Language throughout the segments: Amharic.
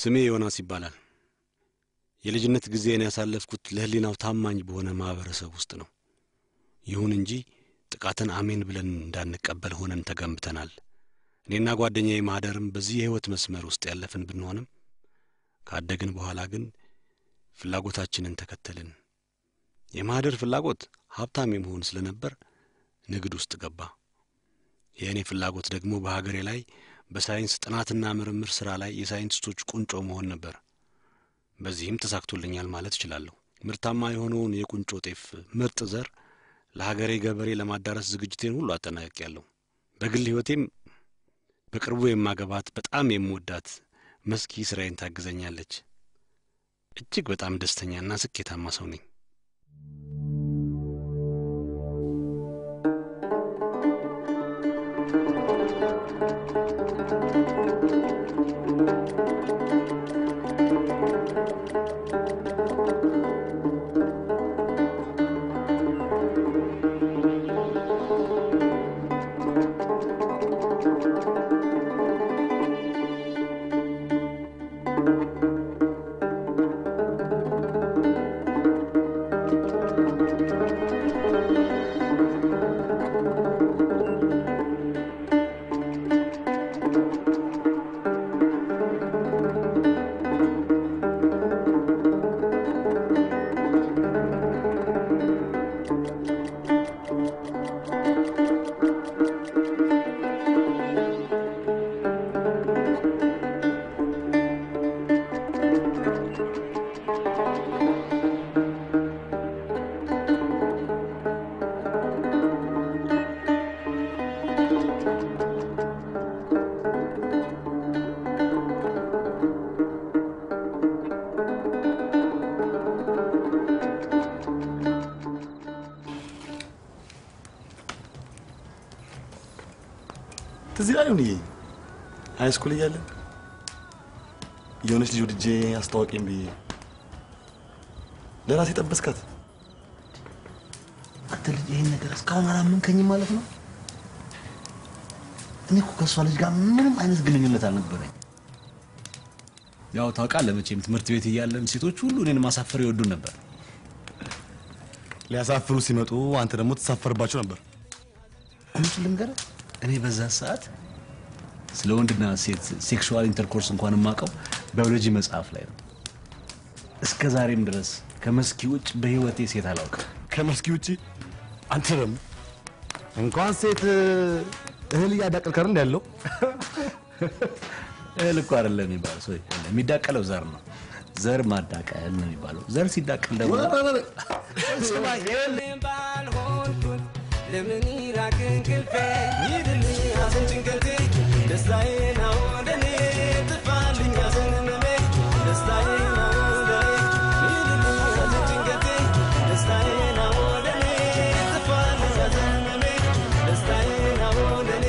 ስሜ ዮናስ ይባላል። የልጅነት ጊዜን ያሳለፍኩት ለህሊናው ታማኝ በሆነ ማህበረሰብ ውስጥ ነው። ይሁን እንጂ ጥቃትን አሜን ብለን እንዳንቀበል ሆነን ተገምተናል። እኔና ጓደኛዬ ማህደርም በዚህ የህይወት መስመር ውስጥ ያለፍን ብንሆንም ካደግን በኋላ ግን ፍላጎታችንን ተከተልን። የማህደር ፍላጎት ሀብታም የመሆን ስለነበር ንግድ ውስጥ ገባ። የእኔ ፍላጎት ደግሞ በሀገሬ ላይ በሳይንስ ጥናትና ምርምር ስራ ላይ የሳይንቲስቶች ቁንጮ መሆን ነበር። በዚህም ተሳክቶልኛል ማለት እችላለሁ። ምርታማ የሆነውን የቁንጮ ጤፍ ምርጥ ዘር ለሀገሬ ገበሬ ለማዳረስ ዝግጅቴን ሁሉ አጠናቅቄያለሁ። በግል ህይወቴም በቅርቡ የማገባት በጣም የምወዳት መስኪ ስራዬን ታግዘኛለች። እጅግ በጣም ደስተኛና ስኬታማ ሰው ነኝ። تزيلوني هاي سكول يالا يونس جود جي استوقين بي لراسي طبسكات انت اللي ይሄን ነገር እስካሁን አላመንከኝ ማለት ነው። እኔ እኮ ከሷ ልጅ ጋር ምንም አይነት ግንኙነት አልነበረኝ። ያው ታውቃለህ መቼም ትምህርት ቤት እያለን ሴቶች ሁሉ እኔን ማሳፈር ይወዱ ነበር። ሊያሳፍሩ ሲመጡ አንተ ደግሞ ተሳፈርባቸው ነበር። አንቺ ልንገርህ እኔ በዛ ሰዓት ስለ ወንድና ሴት ሴክሹዋል ኢንተርኮርስ እንኳን ማቀው ባዮሎጂ መጽሐፍ ላይ ነው። እስከ ዛሬም ድረስ ከመስኪ ውጭ በህይወቴ ሴት አላውቅም። ከመስኪ ውጭ አንተ ደግሞ እንኳን ሴት እህል ያዳቀል ከረን ያለው እህል እኮ አይደለም የሚባለው ሰው የሚዳቀለው ዘር ነው። ዘር ማዳቀል ነው የሚባለው። ዘር ሲዳቀል ደግሞ ለምን ይራቅን ክልፌ ይድልኝ አዘን ጭንቀቴ ደስታዬን አወደኔ ጥፋልኝ አዘን መሜ ደስታዬን አወደኔ ይድልኝ አዘን ጭንቀቴ ደስታዬን አወደኔ ጥፋልኝ አዘን መሜ ደስታዬን አወደኔ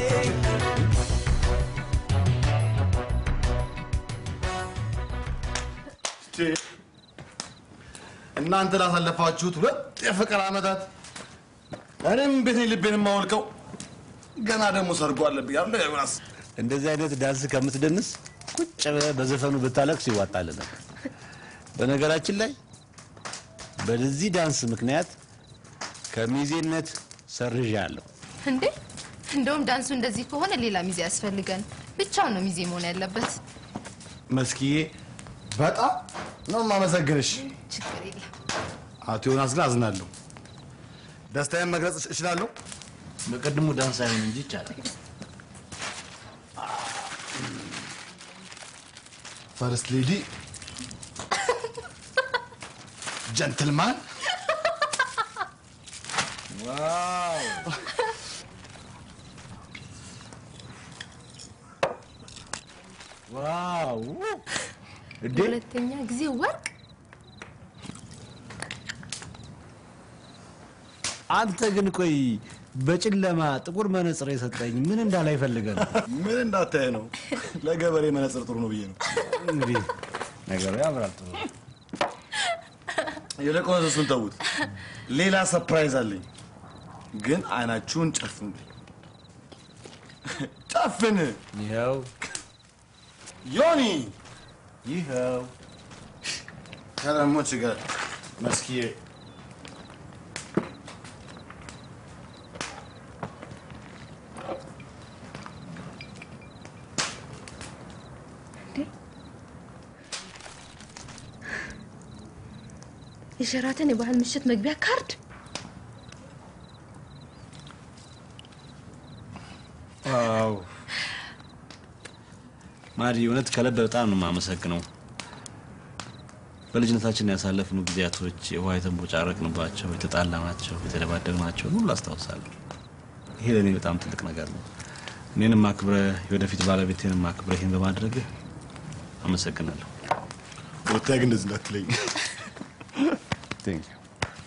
እናንተ ላሳለፋችሁት ሁለት የፍቅር አመታት እኔም ቤቴን ልቤን ማወልቀው ገና ደግሞ ሰርጎ አለብኝ ያለ ዮናስ እንደዚህ አይነት ዳንስ ከምትደንስ ቁጭ በዘፈኑ ብታለቅስ ይዋጣል። በነገራችን ላይ በዚህ ዳንስ ምክንያት ከሚዜነት ሰርዣለሁ። እንዴ እንደውም ዳንሱ እንደዚህ ከሆነ ሌላ ሚዜ ያስፈልገን። ብቻው ነው ሚዜ መሆን ያለበት። መስኪዬ በጣም ነው ማመሰግንሽ። ችግር የለም። አቶ ዮናስ ግን አዝናለሁ። ደስታዬን መግለጽ እችላለሁ። በቀድሞ ዳንስ አይሆን እንጂ ይቻላል። ፈርስት ሌዲ ጀንትልማን ዋው ዋው ሁለተኛ ጊዜ ወርቅ አንተ ግን ቆይ በጭለማ ጥቁር መነጽር የሰጠኝ ምን እንዳላይ ፈልገህ ነው? ምን እንዳታይ ነው? ለገበሬ መነጽር ጥሩ ነው ብዬ ነው። እንግዲህ ነገሩ ያምራል ጥሩ። ይልቁንስ እሱን ተውት። ሌላ ሰርፕራይዝ አለኝ። ግን አይናችሁን ጨፍኑ። ጨፍን። ይኸው ዮኒ ይኸው ከረሞች ጋር መስኪዬ የሸራተን የባህል ምሽት መግቢያ ካርድ ዋው ማሪ እውነት ከልብ በጣም ነው የማመሰግነው። በልጅነታችን ያሳለፍነው ጊዜያቶች የውሃ የተንቦጫረቅንባቸው፣ የተጣላናቸው፣ የተደባደብናቸው ሁሉ አስታውሳለሁ። ይሄ ለእኔ በጣም ትልቅ ነገር ነው። እኔንም አክብረህ የወደፊት ባለቤቴንም አክብረህ ይህን በማድረግህ አመሰግናለሁ። ወጣ ግን እንደዚህ እንዳትለኝ። ቴንክ ዩ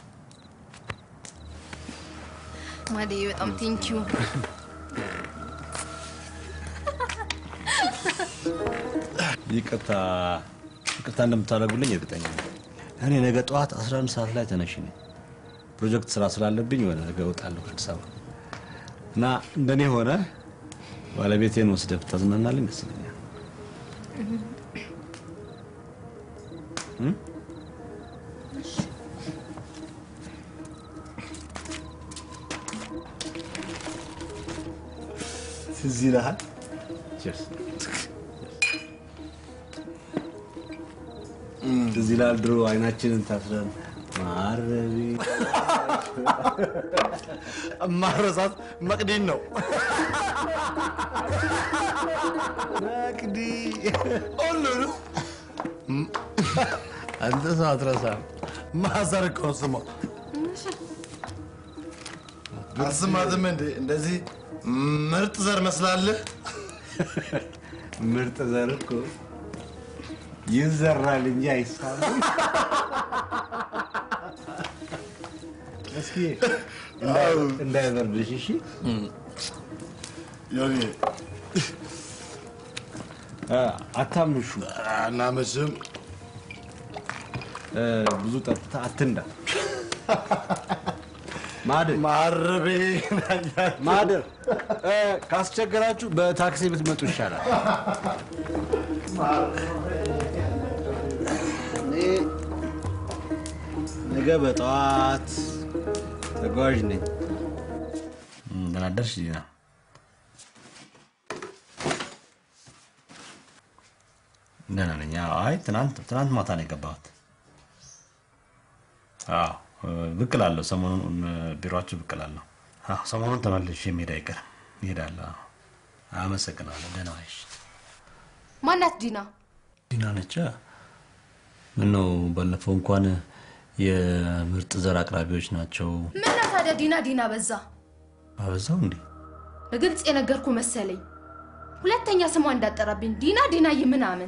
ማዲ በጣም ቴንክ ዩ። ይቅርታ እንደምታደርጉልኝ እርግጠኛ ነኝ። እኔ ነገ ጠዋት 11 ሰዓት ላይ ተነሽ ነኝ። ፕሮጀክት ስራ ስላለብኝ ወደ ነገ እወጣለሁ አዲስ አበባ እና እንደኔ ሆነ ባለቤቴን ወስደህ ብታዝናናልኝ ደስ ይለኛል። ትዝ ይልሃል? ቼርስ ትዝ ይልሃል ድሮ አይናችንን ታስረን ማረቢ ማረሳት መቅዲን ነው። መቅዲ ሁሉንም አንተ ሰው አትረሳም። ማዘር እኮ ስማ አስማትም እንዴ እንደዚህ ምርጥ ዘር መስላለህ። ምርጥ ዘር እኮ ይዘራል እንጂ አይሳብም። እስኪ እንዳይበርድሽ እሺ። ዮኒ አታምሹ እና መቼም ብዙ ጠጥታ አትንዳ። ማደር ካስቸገራችሁ በታክሲ ብትመጡ ይሻላል። ነገ በጠዋት ተጓዥ ነኝ። ደህና አደርሽ ዲና? ደህና ነኝ። አይ ትናንት ማታ ነው የገባሁት። አዎ ብቅ እላለሁ። ሰሞኑን ቢሮአችሁ ብቅ እላለሁ። ሰሞኑን ተመልሼ መሄድ አይቀርም። እሄዳለሁ። አመሰግናለሁ። ደህና ነሽ? ማናት ዲና? ዲና ነች። ምነው ባለፈው እንኳን የምርጥ ዘር አቅራቢዎች ናቸው። ምነው ታዲያ ዲና በዛ? አበዛው እንዴ? በግልጽ የነገርኩ መሰለኝ። ሁለተኛ ስሟ እንዳጠራብኝ ዲና ምናምን።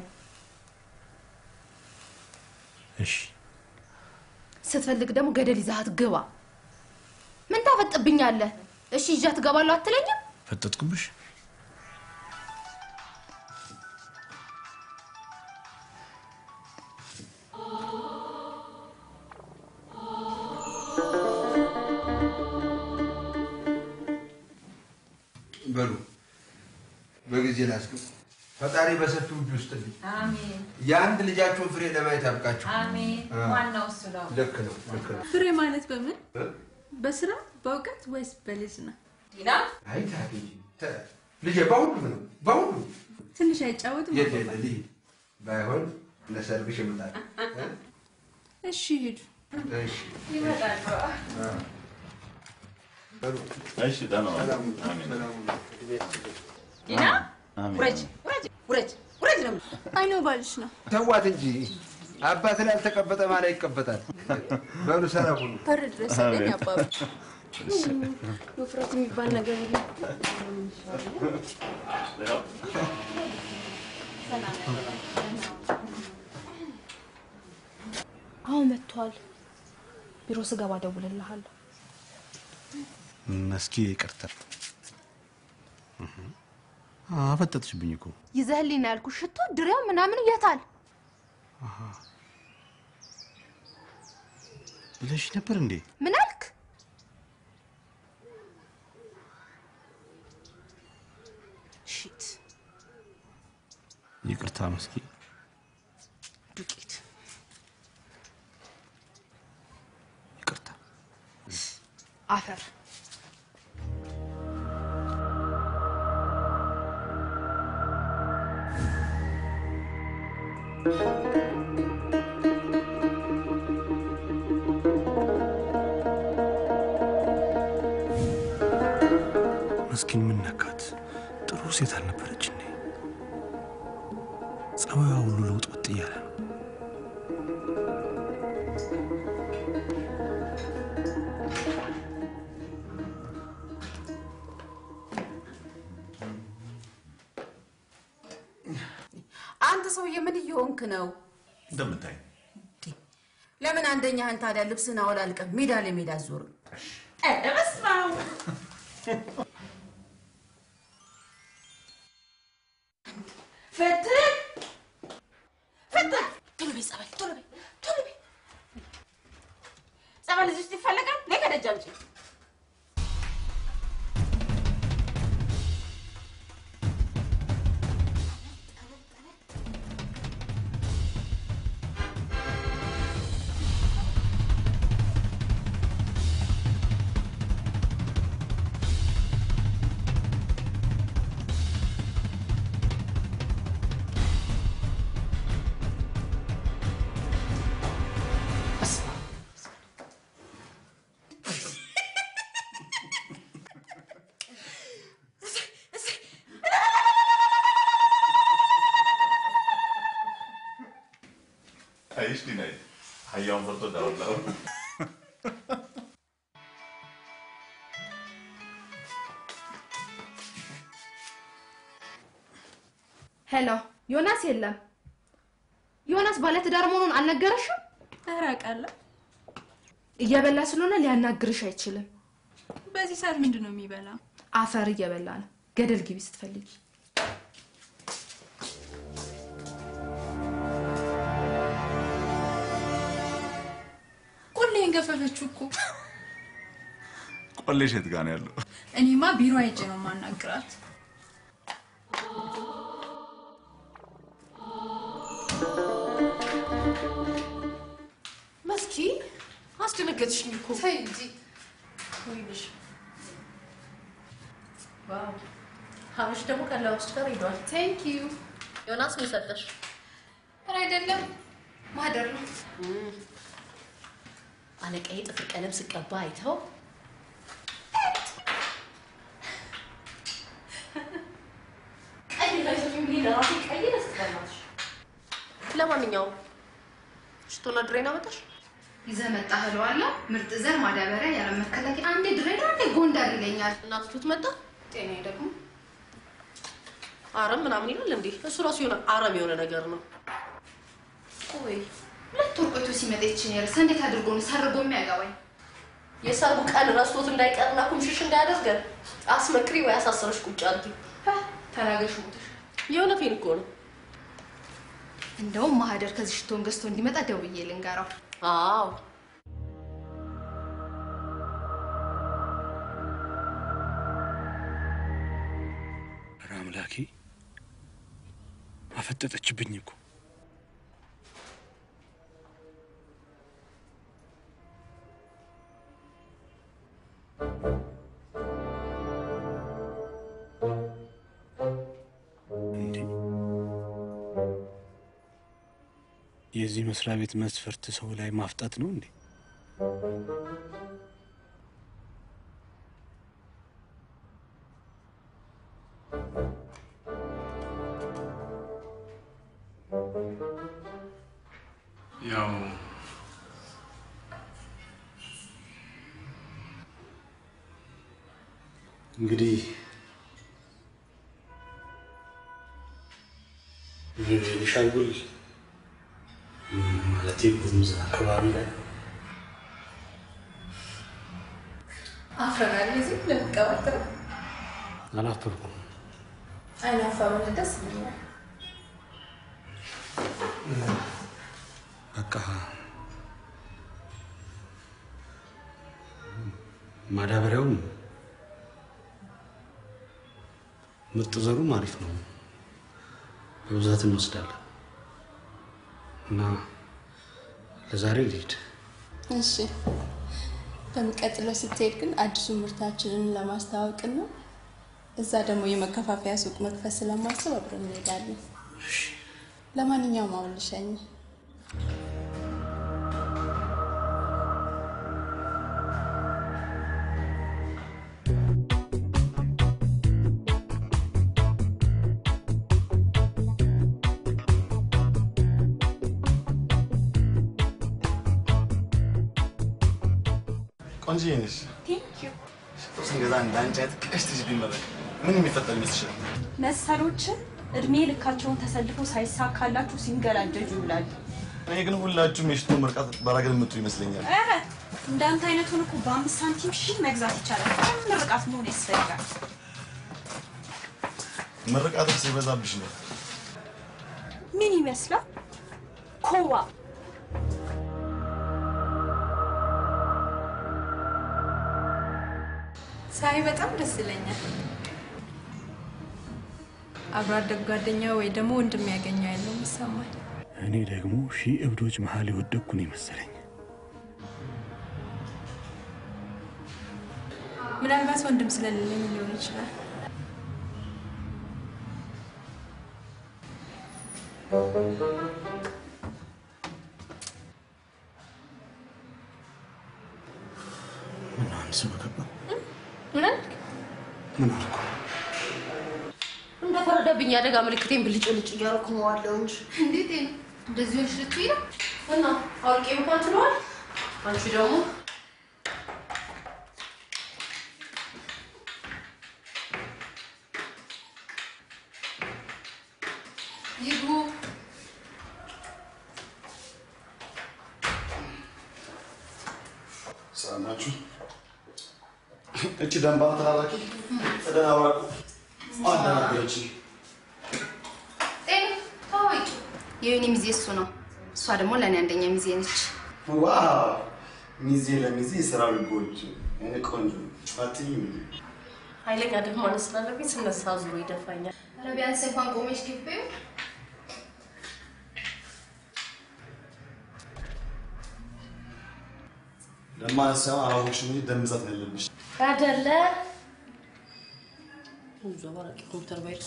እሺ ስትፈልግ ደግሞ ገደል ይዛት ግባ። ምን ታፈጥብኛለህ? እሺ ይዣት እገባለሁ አትለኝም? ፈጠጥኩብሽ? በሉ በጊዜ ላስገቡ። ፈጣሪ በሰፊው እጅ ውስጥ ልኝ። አሜን። የአንድ ልጃችሁን ፍሬ ለማየት ያብቃችሁ። አሜን። ዋናው እሱ ነው። ልክ ነው። ፍሬ ማለት በምን? በስራ በእውቀት ወይስ በልጅ ነው? ዲና አይ ታዲያ ልጄ በሁሉም ነው በሁሉም። ትንሽ አይጫወትም? ልሂድ። ባይሆን ለሰርግሽ እመጣለሁ። እሺ ሂዱ። እሺ ይመጣል። እሺ ደህና ዲና ውረጅ ነው። አይነው ባልሽ ነው። ተዋት እንጂ አባት ላይ አልተቀበጠ ማለት ይቀበጣል። በሉ ሰላም ሁኑ። በር ድረስ አለኝ አባባ። ውፍረት የሚባል ነገር የለም። አሁን መጥቷል። ቢሮ ስገባ እደውልልሃለሁ። መስኪ ይቅርታ። አፈጠጥሽብኝ እኮ። ይዘህልኝ ነው ያልኩህ። ሽቶ ድሬው ምናምን የታል ብለሽ ነበር እንዴ? ምን አልክ? ሺት ይቅርታ መስኪ። መስኪን ምን ነካት? ጥሩ ሴት አልነበረች እንዴ? ጸባይዋ ሁሉ ለውጥ እያለ ነው። አንተ ሰውዬ ምን እየሆንክ ነው? እንደምታይ ለምን አንደኛህን ታዲያ ልብስህን አወላልቀህ ሜዳ ለሜዳ አትዞርም? በስመ አብ ፈትህ ቶሎ በይ ጸበል ቶሎ በይ ጸበል እዚህ ውስጥ ይፈለጋል። ነይ ከደጅ አምጪ። አይሽ ዲናይ ሀያውን ፈርቶ ዳውላው ሄሎ ዮናስ የለም። ዮናስ ባለ ትዳር መሆኑን አልነገረሽም? አራቃለሁ። እየበላ ስለሆነ ሊያናግርሽ አይችልም። በዚህ ሰዓት ምንድነው የሚበላ? አፈር እየበላ ነው። ገደል ግቢ ስትፈልጊ። ቆሌን ገፈፈችው እኮ። ቆሌሽ የት ጋር ነው ያለው? እኔማ ቢሮ ሄጄ ነው ማናግራት። መስኪ አስደነገጥሽኝ እኮ። ተይ እንጂ። ወይንሽ ዋው ሀብሽ ደግሞ ከላውስት ጋር ሄዷል። ቴንክ ዩ። ዮናስ ምን ሰጠሽ? ኧረ አይደለም ማደር ነው። አለቃዬ ጥፍር ቀለም ስቀባ አይተው ቀይ ላይሰኝ ምን ለራሴ ቀይ ደስታላሽ። ለማንኛውም ሽቶና ድሬና መጣሽ? ይዘህ መጣህ እለዋለሁ። ምርጥ ዘር ማዳበሪያ ያለ መከላከያ አንዴ ድሬዳዋ አንዴ ጎንደር ይለኛል። እናትቱት መጣ። ጤናዬ ደግሞ አረም ምናምን ይላል እንዴ? እሱ ራሱ የሆነ አረም የሆነ ነገር ነው። ቆይ ሁለት ወር ቆይቶ ሲመጣ ይችኛል። እንዴት አድርጎ ነው ሰርጎ የሚያገባኝ? የሰርጉ ቀን ረስቶት እንዳይቀርና ኩምሽሽ እንዳያደርገን አስመክሪ ወይ አሳሰረሽ ቁጭ አድርጊ። ተናገሽ ሞተሽ። የእውነቴን እኮ ነው። እንደውም ማህደር ከዚህ ሽቶን ገዝቶ እንዲመጣ ደውዬ ልንገራው። አዎ አምላኬ አፈጠጠችብኝ እኮ። የዚህ መስሪያ ቤት መስፈርት ሰው ላይ ማፍጣት ነው እንዴ? ያው እንግዲህ ቤኒሻንጉል ማለት ጉሙዝ አካባቢ ላይ አፍረናል። እዚህ ለምቀባጥር አላፈርኩም። አይናፋሩ ደስ ይላል። በቃ ማዳበሪያውም ምርጥ ዘሩም አሪፍ ነው። በብዛት እንወስዳለን እና ለዛሬ ልሂድ። እሺ። በሚቀጥለው ስትሄድ ግን አዲሱ ምርታችንን ለማስተዋወቅ ነው። እዛ ደግሞ የመከፋፈያ ሱቅ መክፈት ስለማስብ አብረን እንሄዳለን። እሺ ለማንኛውም አሁን ልሸኝ። ቆንጆ ነሽ። ቴንክ ዩ። ስንገዛ እንዳንቺ አይነት ቀሽትሽ ቢመረቅ ምን የሚፈጠር ይመስልሻል? መሰሎችን እድሜ ልካቸውን ተሰልፈው ሳይሳካላችሁ ሲንገላጀጁ ይውላል። እኔ ግን ሁላችሁም የሽቶ ምርቃት ባራገል የምትሉ ይመስለኛል። እንዳንተ አይነቱን እኮ በ5 ሳንቲም ሺህ መግዛት ይቻላል። ምርቃት መሆን ያስፈልጋል። ምርቃትሽ ሲበዛብሽ ነው። ምን ይመስላል? ኮባ ሳይ በጣም ደስ ይለኛል። አብሮ አደግ ጓደኛ ወይ ደግሞ ወንድም ያገኘው ያለው ይሰማል። እኔ ደግሞ ሺህ እብዶች መሃል የወደቅኩ ነው መሰለኝ። ምናልባት ወንድም ስለሌለኝ ሊሆን ይችላል። ምን አንስ በከባ ምን አልኩ? እንደፈረደብኝ አደጋ ምልክቴን ብልጭ ልጭ እያደረኩ ነው አለው እንጂ እንዴት ነው እንደዚህ ሆነሽ ልትይ ነው? እና አውቄ እንኳን ትለዋል። አንቺ ደግሞ ይግቡ። ሰላማችሁ እቺ ደንባ ተላላኪ ተደናወቁ አዳራገች ታውቂ የኔ ሚዜ እሱ ነው። እሷ ደግሞ ለኔ አንደኛ ሚዜ ነች። ዋው ሚዜ ለሚዜ ስራ ልጎች እኔ ቆንጆ አትይ ኃይለኛ ደግሞ አነስላለብኝ ስነሳ ዙሮ ይደፋኛል። ኧረ ቢያንስ እንኳን ቆመሽ ግቢው ለማንሳው አራውሽ ምን ደምዛት ያለብሽ አይደለ? ዘባራቂ ኮምፒውተር ባይል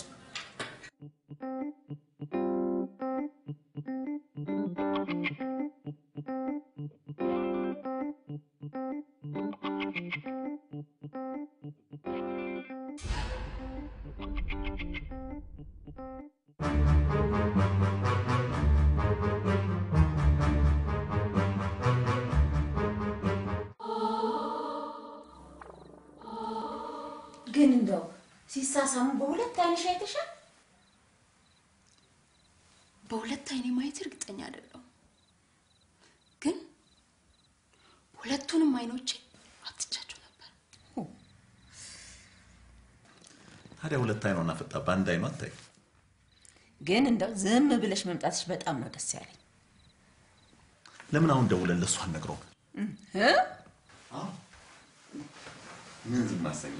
ግን እንደው ሲሳሳሙ በሁለት አይንሽ አይተሻል? በሁለት አይኔ ማየት እርግጠኛ አይደለሁም፣ ግን ሁለቱንም አይኖቼ አትቻቸው ነበር። ታዲያ ሁለት አይኗን አፈጣ በአንድ አይኗ አታይ። ግን እንደው ዝም ብለሽ መምጣትሽ በጣም ነው ደስ ያለኝ። ለምን አሁን ደውለን ለሷ አነግረው? ምን ዝም አሰኝ?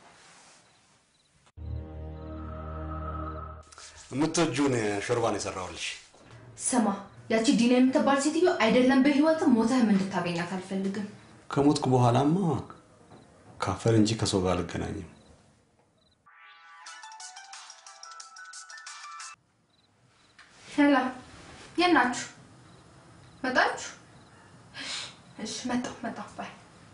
የምትወጂውን ሾርባ ነው የሰራሁልሽ። ስማ፣ ያቺ ዲና የምትባል ሴትዮ አይደለም በህይወትም ሞተህም እንድታገኛት አልፈልግም። ከሞትኩ በኋላማ ካፈር እንጂ ከሰው ጋር አልገናኝም። ሄላ የናችሁ መጣችሁ? እሺ መጣሁ ባይ።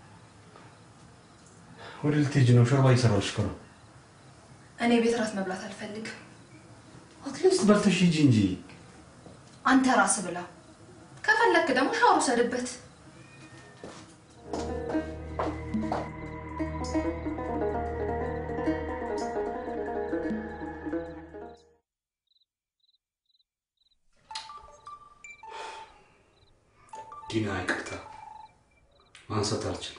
ወደ ልትሄጂ ነው? ሾርባ እየሰራሁልሽ እኮ ነው። እኔ ቤት ራት መብላት አልፈልግም። አትሊስት በልተሽ ሂጂ እንጂ። አንተ ራስህ ብላ። ከፈለክ ደግሞ ሻወር ውሰድበት። ዲና ይቅርታ ማንሳት አልችልም።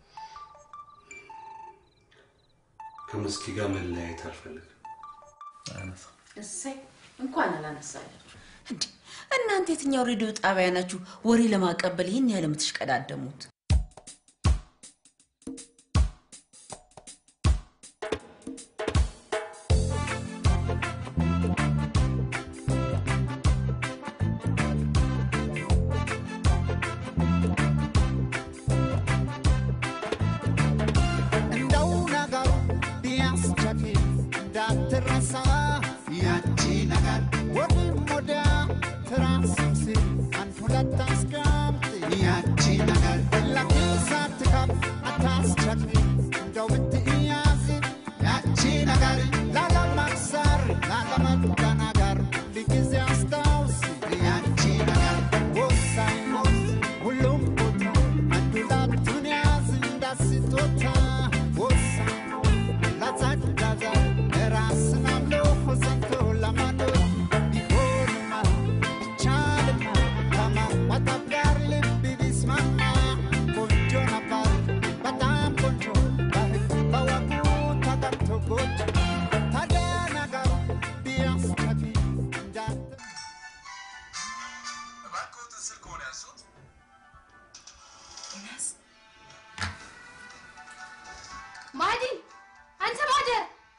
ከመስኪ ጋር መለያየት አልፈልግም። እሰይ እንኳን አላነሳላችሁ። እንዴ እናንተ የትኛው ሬዲዮ ጣቢያ ናችሁ ወሬ ለማቀበል ይሄን ያህል የምትሽቀዳደሙት? Yachi nagar, what boot. Tagana go, bias happy. ማዲ አንተ ማደር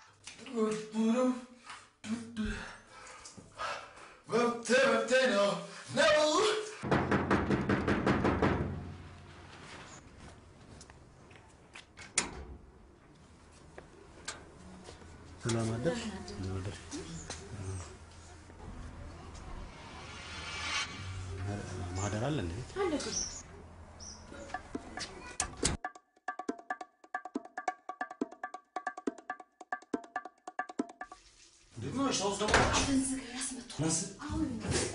መብቴ ነው ነው ሰላም አደርሽ ማደር አለ እንዴ አለ ደግሞ ሻውስ ደግሞ አትንዝግ ያስመጡ አሁን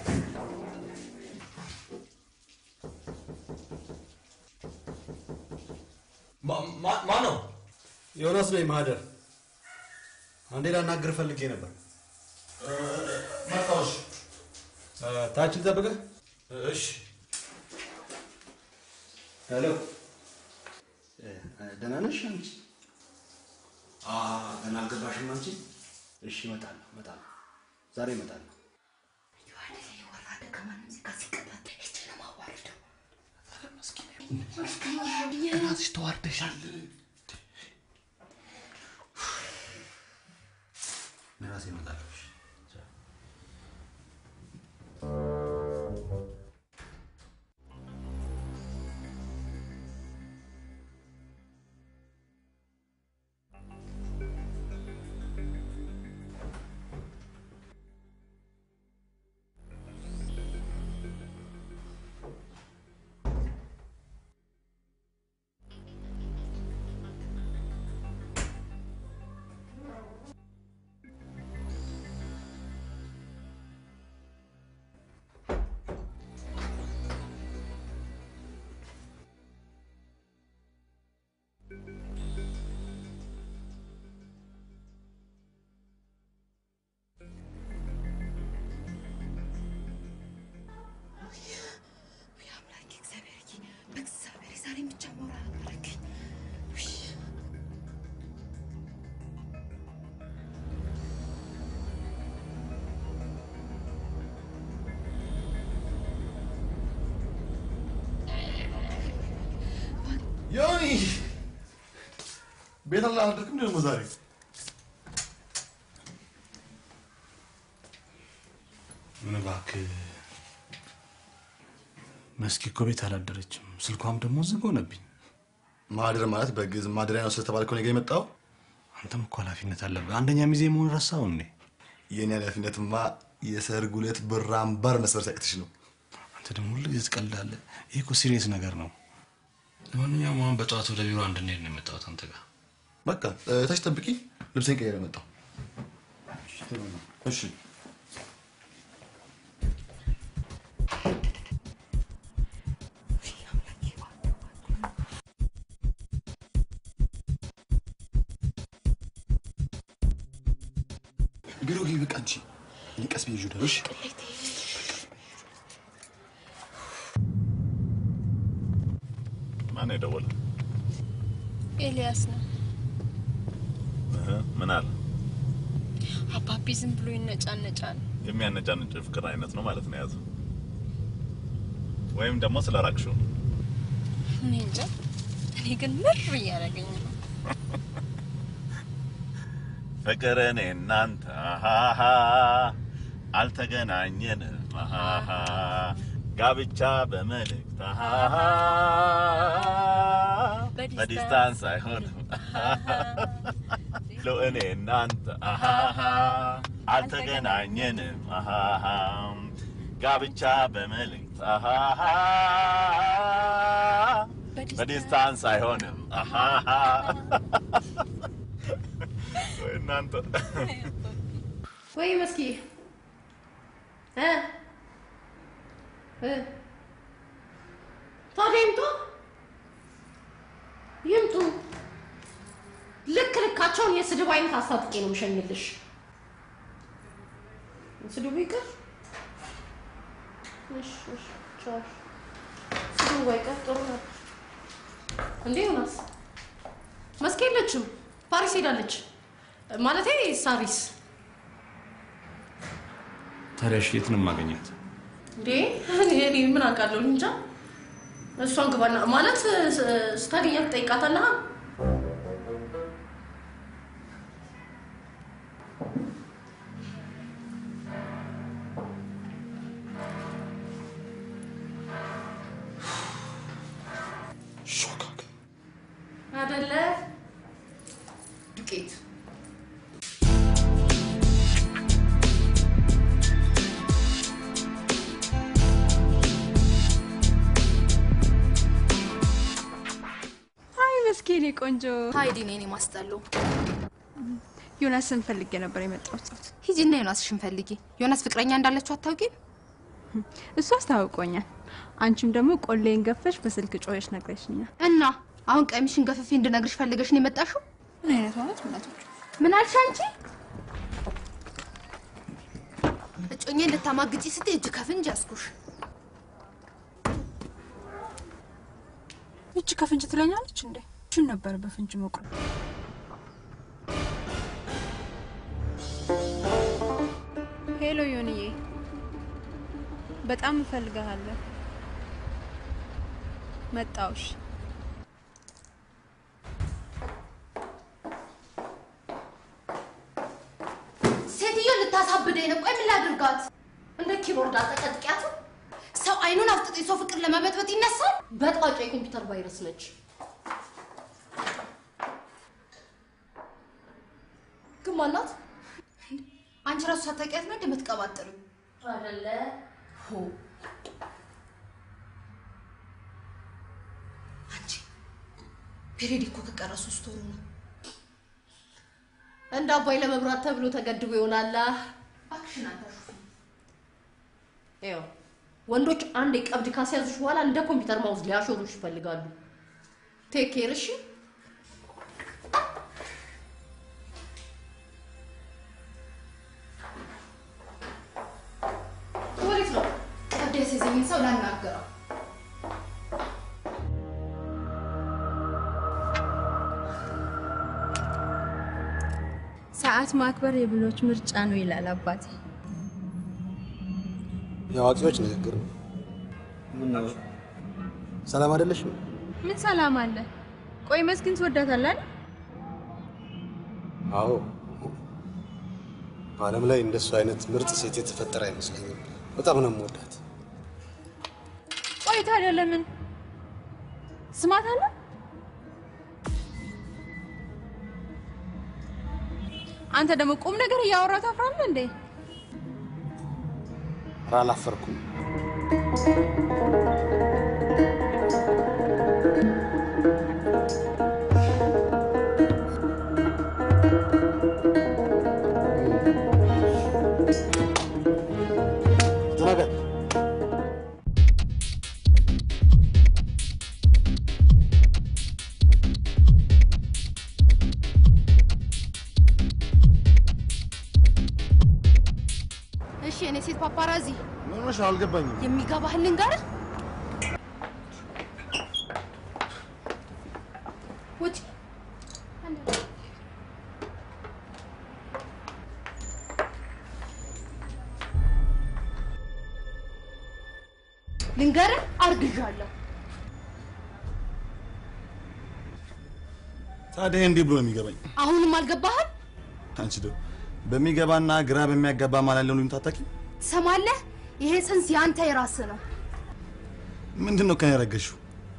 ማን ነው? ዮናስ ነኝ ማህደር። አንዴ ላናግር ፈልጌ ነበር። መጣሁሽ። ታች ልጠብቅህ? እሺ። ሄሎ፣ ደህና ነሽ አንቺ? ገና አልገባሽም አንቺ? እሺ፣ እመጣለሁ። ዛሬ እመጣለሁ። ራስሽ ተዋርደሻል። ራሴ እመጣለሁ። ዮኒ ቤት አላደርክም ደግሞ ዛሬ ምን እባክህ መስኪ እኮ ቤት አላደረችም። ስልኳም ደግሞ ዝግ ሆነብኝ። ማደር ማለት በግዝ ማደሪያ ነው ስለተባልከው ነው የመጣው። አንተም እኮ ኃላፊነት አለብህ። አንደኛ ሚዜ መሆን ረሳው እንዴ? የኔ ኃላፊነትማ የሰርጉ ዕለት ብራምባር መስበር ሳይቅትሽ ነው። አንተ ደግሞ ሁሉ ጊዜ ትቀልዳለህ። ይሄ እኮ ሲሪየስ ነገር ነው። ለማንኛውም አሁን በጠዋት ወደ ቢሮ እንድንሄድ ነው የመጣሁት አንተ ጋር። በቃ ታች ጠብቂ፣ ልብሴን ቀይሬ መጣሁ። እሺ ቢሮ ግቢ። በቃ አንቺ እኔ ቀስ ብዬ ጁዳ። እሺ ማን የደወለው? ኤልያስ ነው። ምን አለ? አባቢ ዝም ብሎ ይነጫነጫል። የሚያነጫንጭ ፍቅር አይነት ነው ማለት ነው ያዘው፣ ወይም ደግሞ ስለራቅሽው? እኔ እንጃ። እኔ ግን ምር እያደረገኝ ነው። ፍቅር እኔ እናንተ አልተገናኘንም ጋብቻ በመልእክት በዲስታንስ አይሆንም እኔ እናንተ አልተገናኘንም ጋብቻ በመልእክት በዲስታንስ አይሆንም ወይ እናንተ ወይ መስኪ ታዲያ ይምጡ። ልክ ልካቸውን የስድብ አይነት አስታጥቄ ነው የምሸኝልሽ። ስድቡ ይቅር። እሺ ቻው። ስድቡ አይቀር ጥሩ ነው እንዴ? ዮናስ መስኪ የለችም፣ ፓሪስ ሄዳለች። ማለቴ ሳሪስ ታዲያ የት ነው የማገኛት? እንዴ እኔ ምን አውቃለሁ እንጃ። እሷን ግባና ማለት ስታገኛት ጠይቃታለህ። ሾካክ አይደለ ዱቄት መስኪኔ ቆንጆ ሃይዲ ነኝ ማስጠለው ዮናስን ፈልጌ ነበር የመጣሁት። ሂጂና ዮናስሽን ፈልጊ። ዮናስ ፍቅረኛ እንዳለችው አታውቂም? እሱ አስታውቆኛል። አንቺም ደግሞ ቆሌን ገፈሽ በስልክ ጮኸሽ ነግረሽኛል። እና አሁን ቀሚሽን ገፈፌ እንድነግርሽ ፈልገሽ ነው የመጣሽው? ምን አይነት ማለት ምናቶች? ምን አልሽ አንቺ? እጮኛን ልታማግጪ ስትይ እጅ ከፍንጅ ያስኩሽ። እጅ ከፍንጅ ትለኛለች እንዴ? እሺ ነበር በፍንጅ መቁረጥ። ሄሎ ዮኒዬ፣ በጣም እፈልግሃለሁ። መጣውሽ። ሴትዮ ልታሳብደኝ ነው። ቆይ ምን ላድርጋት? እንደ ኪቦርድ አጠቀጥቂያት። ሰው አይኑን አፍጥጦ ሰው ፍቅር ለመበጥበጥ ይነሳል። በጣጫ የኮምፒውተር ቫይረስ ነች። ግን ማናት? አንቺ ራሱ ሳታውቂያት ነው እንደምትቀባጥሪው አይደለ? ሆ አንቺ ፔሬድ እኮ ከቀረ 3 ወሩ ነው። እንደ አባይ ለመብራት ተብሎ ተገድቦ ይሆናል። አክሽን አታሹፊ። ይኸው ወንዶች አንድ ቀብድ ካስያዙሽ በኋላ እንደ ኮምፒውተር ማውዝ ሊያሾሩሽ ይፈልጋሉ። ቴክ ኬር እሺ። ወዴት ነው? ቀብድ ያስያዘኝን ሰው ላናገረው። ሰዓት ማክበር የብሎች ምርጫ ነው ይላል አባቴ። የአዋቂዎች ንግግር ነው። ምን ነው ሰላም አይደለሽም? ምን ሰላም አለ? ቆይ መስኪን ትወዳታለህ? አዎ፣ ዓለም ላይ እንደሱ አይነት ምርጥ ሴት የተፈጠረ አይመስለኝም። በጣም ነው የምወዳት። ቆይ ታዲያ ለምን ስማት አለ? አንተ ደግሞ ቁም ነገር እያወራህ ታፍራለህ እንዴ? አላፈርኩም። ተናገር። እሺ እኔ ሴት ፓፓራዚ ምን ሆነሽ? አልገባኝም። የሚገባህን ልንገርህ። ውጭ ልንገርህ፣ አርግዣለሁ። ታዲያ እንዲህ ብሎ ነው የሚገባኝ። አሁንም አልገባህም? አንቺ ደግሞ በሚገባና ግራ በሚያጋባ ማለት ያለውን ታጣቂ ትሰማለህ? ይሄ ጽንስ ያንተ የራስህ ነው። ምንድነው ከኔ ያረገሽው?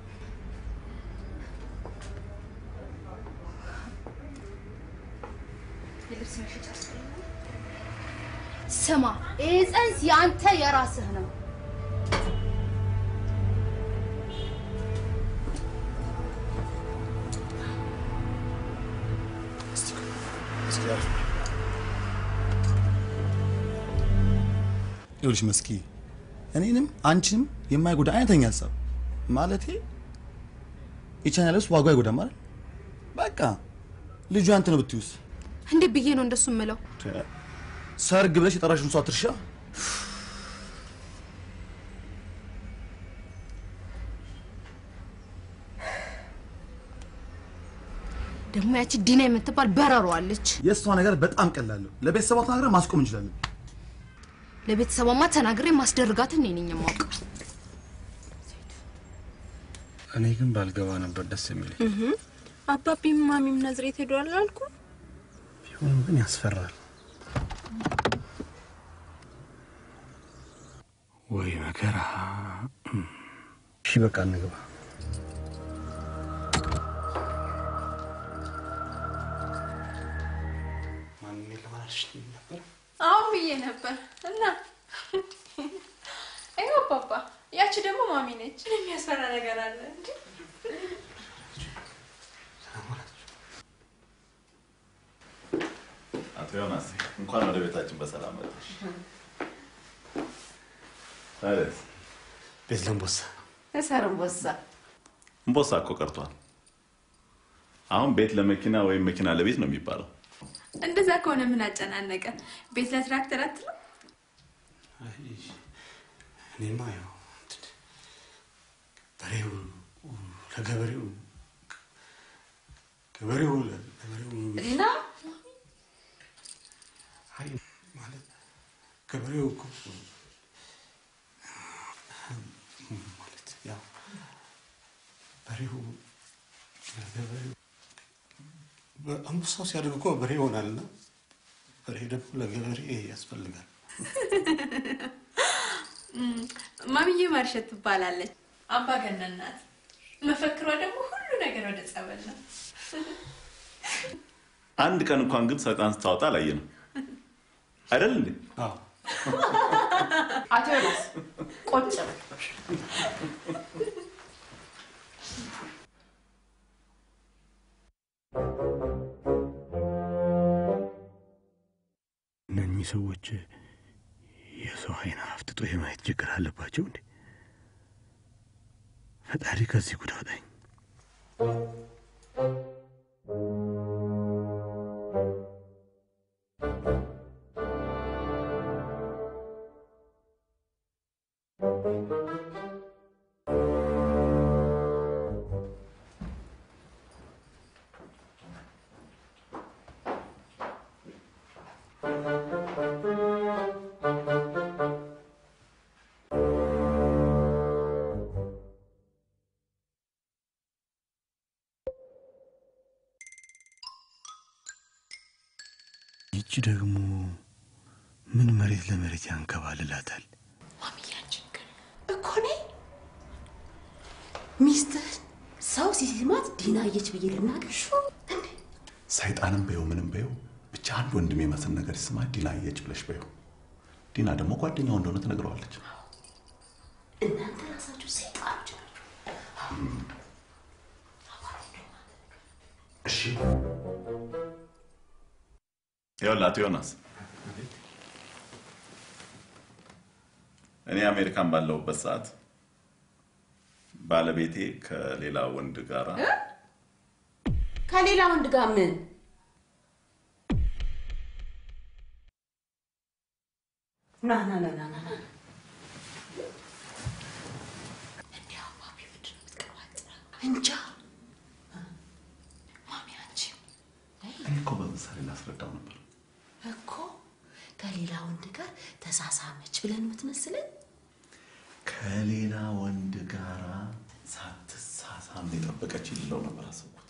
ስማ፣ ይሄ ጽንስ ያንተ የራስህ ነው። ይኸውልሽ መስኪ፣ እኔንም አንቺንም የማይጎዳ አይነተኛ ሀሳብ ማለቴ የቻናልስ ዋጋ አይጎዳም ማለት በቃ ልጁ አንተ ነው ብትዩስ? እንዴት ብዬ ነው እንደሱ የምለው? ሰርግ ብለሽ የጠራሽውን ሰው አትርሻ። ደግሞ ያቺ ዲና የምትባል በረሮ አለች። የእሷ ነገር በጣም ቀላል ነው። ለቤተሰቧ ተናግረን ማስቆም እንችላለን። ለቤተሰቧማ ተናግሬ ማስደርጋት እኔ ነኝ የማውቀው። እኔ ግን ባልገባ ነበር ደስ የሚለኝ። አባቢም ማሚም ናዝሬት ሄዷል አልኩ። ቢሆንም ግን ያስፈራል። ወይ መከራ። እሺ በቃ እንግባ። አሁን ብዬ ነበር እና አይዋ ፓፓ ያቺ ደግሞ ማሚ ነች። የሚያስፈራ ነገር አለ እንዴ? አቶ ዮናስ እንኳን ወደ ቤታችን በሰላም መጣሽ። ታዲያስ ቤት ለምቦሳ እሰርምቦሳ እምቦሳ እኮ ቀርቷል። አሁን ቤት ለመኪና ወይም መኪና ለቤት ነው የሚባለው። እንደዛ ከሆነ ምን አጨናነቀ? ቤት ለትራክተር አትለው? እኔማ ያው በሬው ለገበሬው ሪና አይ ማለት ገበሬው እኮ ማለት ያው በሬው ለገበሬው አንበሳው ሲያድግ እኮ በሬ ይሆናልና በሬ ደግሞ ለገበሬ ያስፈልጋል። ማሚዬ ማርሸት ትባላለች። አምባገነን ናት። መፈክሯ ደግሞ ሁሉ ነገር ወደ ጸበል ነው። አንድ ቀን እንኳን ግን ሰይጣን ስታወጣ አላየንም አይደል እንዴ? አዎ። አቶ ዮናስ ቆጭ እነኚህ ሰዎች የሰው አይን አፍጥጦ የማየት ችግር አለባቸው እንዴ? ፈጣሪ ከዚህ ጉድ አውጣኝ። ይቺ ደግሞ ምን መሬት ለመሬት ያንከባልላታል? ማሚያችን እኮ ነኝ ሚስትህ ሰው ሲስማት ዲናየች ብዬ ልናገርሽ እንዴ? ሰይጣንም በየው ምንም በየው ብቻ አንድ ወንድም የመስል ነገር ይስማ ዲናየች ብለሽ በየው። ዲና ደግሞ ጓደኛው እንደሆነ ትነግረዋለች። እናንተ ራሳችሁ ሰይጣኖች ናችሁ። እሺ ይኸውልህ አቶ ዮናስ እኔ አሜሪካን ባለሁበት ሰዓት ባለቤቴ ከሌላ ወንድ ጋር ከሌላ ወንድ ጋር ምን ና እንዲያው ማሚ ምንድን ነው የምትቀባጥረው? እንጃ ማሚ አንቺ እኔ እኮ በምሳሌ ላስረዳው ነበር እኮ ከሌላ ወንድ ጋር ተሳሳመች ብለን የምትመስለን ከሌላ ወንድ ጋር ሳትሳሳም የጠበቀች ይለው ነበር አሰብኩት።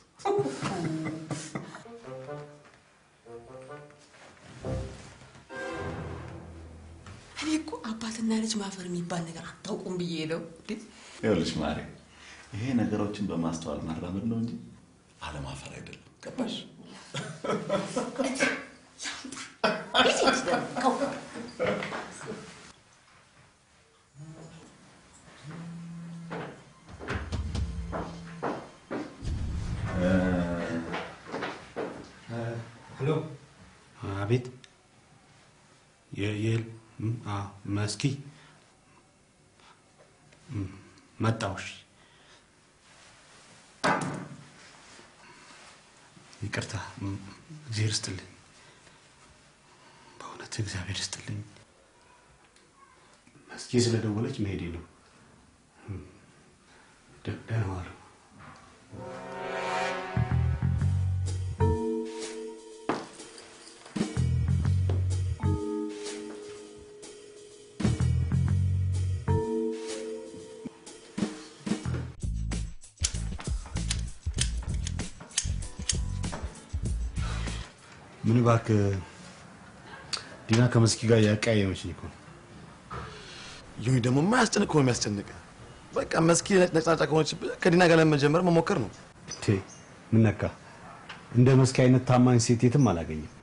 እኔ እኮ አባትና ልጅ ማፈር የሚባል ነገር አታውቁም ብዬ ነው። ይኸውልሽ ማሬ ይሄ ነገሮችን በማስተዋል ማራመድ ነው እንጂ አለማፈር አይደለም። ገባሽ? ሄሎ አቤት መስኪ መጣሁሽ። ይቅርታ እግዚአብሔር ይስጥልኝ። በእውነት እግዚአብሔር ይስጥልኝ። መስኪ ስለደወለች መሄዴ ነው። ደህና ዋሉ። ምን እባክህ ዲና ከመስኪ ጋር ያቀያየመችኝ እኮ ይሁን ደግሞ ማያስጨንቅ ነው የሚያስጨንቅ በቃ መስኪ ነጭናጫ ከሆነች ከዲና ጋር ለመጀመር መሞከር ነው ምን ነካ እንደ መስኪ አይነት ታማኝ ሴት የትም አላገኘም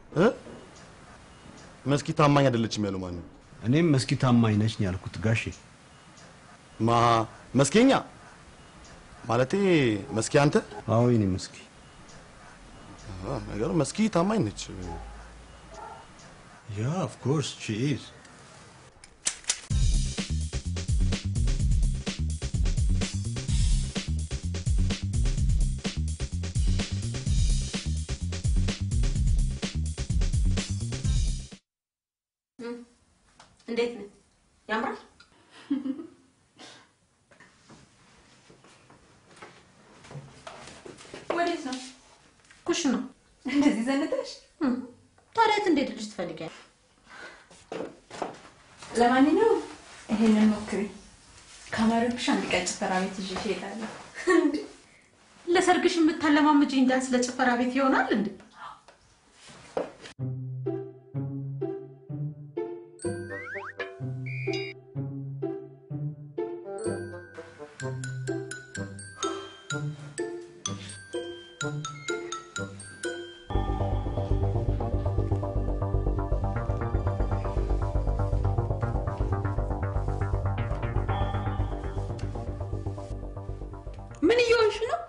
መስኪ ታማኝ አይደለችም ያለው ማን ነው እኔም መስኪ ታማኝ ነች ያልኩት ጋሼ መስኪኛ ማለቴ መስኪ አንተ አዎ እኔ መስኪ ነገር መስኪ ታማኝ ነች Yeah, of course she is. እንዴት ነው? ያምራል? ወዴት ነው? ኩሽና። እንደዚህ ዘንተሽ? ታዲያ እንዴት ልጅ ትፈልጊያለሽ? ለማንኛውም ይሄንን ሞክሪ። ካመረብሽ አንድ ቀን ጭፈራ ቤት ይዤ እሄዳለሁ። ለሰርግሽ የምታለማምጪኝ ዳንስ ለጭፈራ ቤት ይሆናል እንዴ? ምን እየሆንሽ ነው?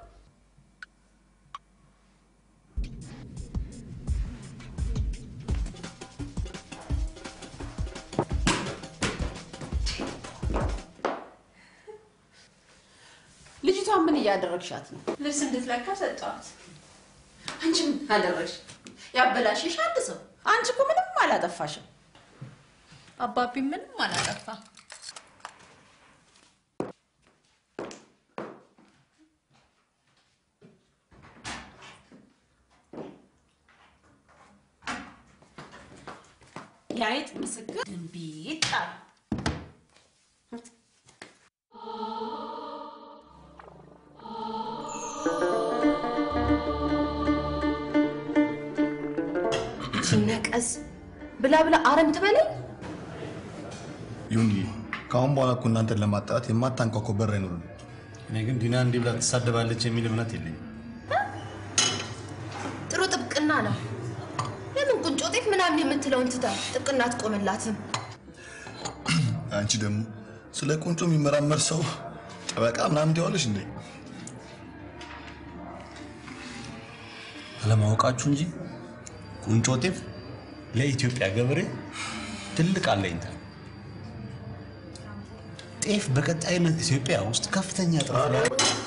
ልጅቷን ምን እያደረግሻት ነው? ልብስ እንድትለካ ሰጠኋት። አንቺ ምን አደረግሽ? ያበላሽሽ አንድ ሰው። አንቺ እኮ ምንም አላጠፋሽም። አባቢ ምንም አላጠፋ። ያይት ምስክር ድንቢጥ አለ። ነቀዝ ብላ ብላ አረም ትበለኝ። ዩንጊ ካሁን በኋላ እኮ እናንተን ለማጣላት የማታንኳኳ በር አይኖርም። እኔ ግን ዲና እንዲህ ብላ ትሳደባለች የሚል እምነት የለኝም። ጥሩ ጥብቅና ነው። ለምን ቁንጮ ጤፍ ምናምን የምትለውን ትታ ጥብቅና አትቆምላትም? አንቺ ደግሞ ስለ ቁንጮ የሚመራመር ሰው ጠበቃ ምናምን ትይዋለሽ እንዴ? አለማወቃችሁ እንጂ ቁንጮ ጤፍ ለኢትዮጵያ ገበሬ ትልቅ አለኝታ። ጤፍ በቀጣይነት ኢትዮጵያ ውስጥ ከፍተኛ ጥራት ላይ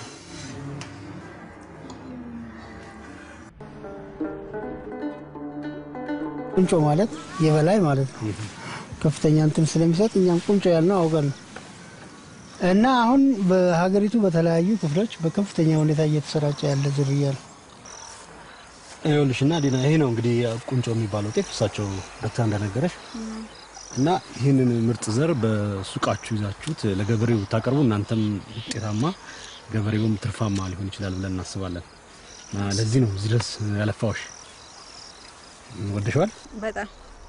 ቁንጮ ማለት የበላይ ማለት ነው። ከፍተኛ እንትን ስለሚሰጥ እኛም ቁንጮ ያልነው አውቀን ነው። እና አሁን በሀገሪቱ በተለያዩ ክፍሎች በከፍተኛ ሁኔታ እየተሰራጨ ያለ ዝርያ ነው። ይኸውልሽና ዲና ይሄ ነው እንግዲህ ቁንጮ የሚባለው ጤፍ እሳቸው ዶክተር እንደነገረሽ እና ይህንን ምርጥ ዘር በሱቃችሁ ይዛችሁት ለገበሬው ታቀርቡ እናንተም ውጤታማ ገበሬውም ትርፋማ ሊሆን ይችላል ብለን እናስባለን። ለዚህ ነው እዚህ ድረስ ያለፋውሽ። ወደሽዋል? በጣም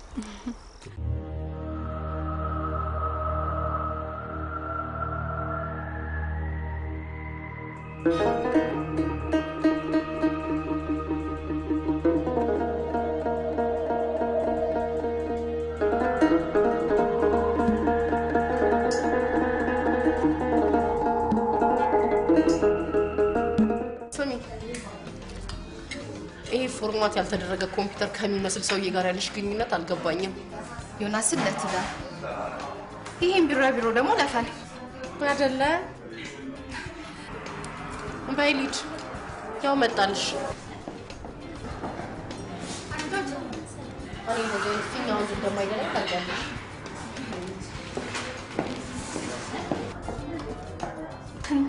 ፎርማት ያልተደረገ ኮምፒውተር ከሚመስል ሰውዬ ጋር ያለሽ ግንኙነት አልገባኝም። ዮናስ ለትዳር ይሄን ቢሮ ደግሞ ለፋል አይደለ? ባይሊድ ያው መጣልሽ። አሬ ወደ ፊኛውን እንደማይገለጥ ታውቂያለሽ። እንዴ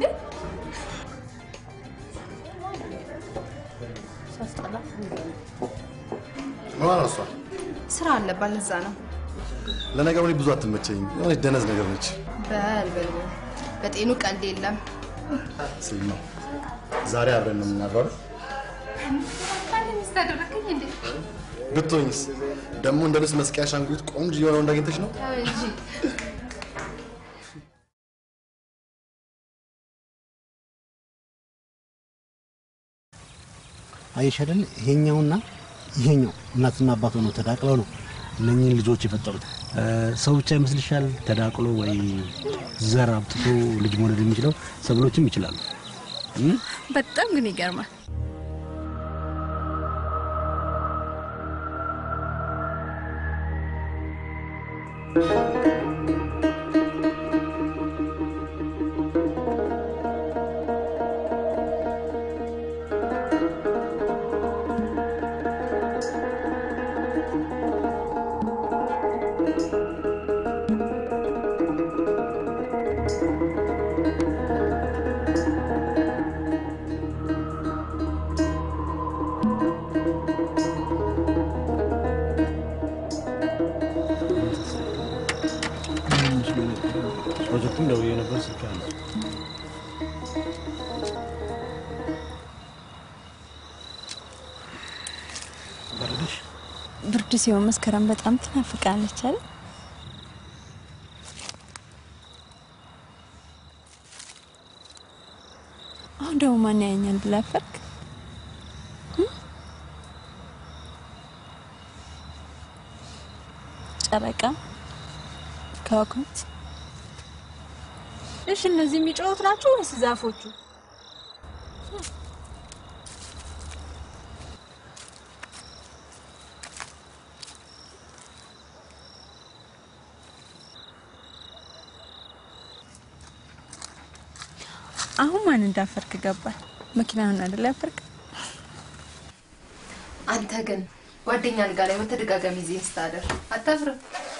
ሳስጠላ ማራሷ ስራ አለባት ለዛ ነው። ለነገሩ ብዙ አትመቸኝ። የሆነች ደነዝ ነገር ነች። በል በጤኑ ቀልድ የለም። ስማ ዛሬ አብረን ነው የምናድረው። ታዲያ ሚስት አደረከኝ እንዴ? ብትሆኝስ ደግሞ እንደ ልብስ መስቀያ ሻንጉሊት ቆንጆ የሆነው እንዳገኝተሽ ነው? እንጂ አየሽ አይደል? ይሄኛውና ይሄኛው እናትና አባት ሆነው ተዳቅለው ነው እነኚህን ልጆች የፈጠሩት። ሰው ብቻ ይመስልሻል? ተዳቅሎ ወይ ዘር አብጥቶ ልጅ መውለድ የሚችለው ሰብሎችም ይችላሉ። በጣም ግን ይገርማል። ፕሮጀክቱም ደውዬ ነበር ስልክ አለ። በረደሽ? ብርድ ሲሆን መስከረም በጣም ትናፍቃለች አይደል? አሁን ደግሞ ማን ያየኛል ብለህ አፈርክ? ጨረቃ ከዋክብት። እሺ እነዚህ የሚጮሁት ናቸው ወይስ ዛፎቹ? አሁን ማን እንዳፈርክ ገባል። መኪናውን አይደል ያፈርክ? አንተ ግን ጓደኛ አልጋ ላይ በተደጋጋሚ ጊዜ ስታደር አታፍርም?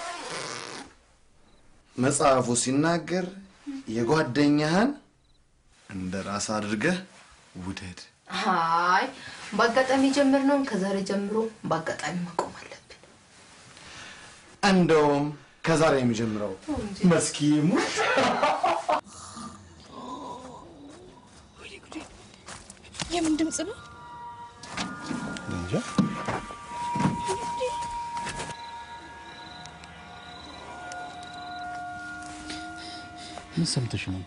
መጽሐፉ ሲናገር የጓደኛህን እንደ ራስ አድርገህ ውደድ። አይ በአጋጣሚ ጀምርነው ከዛሬ ጀምሮ በአጋጣሚ መቆም አለብን። እንደውም ከዛሬ የሚጀምረው መስኪሙ የምን ድምጽ ነው? እንጃ። ምን ሰምተሽ ነው?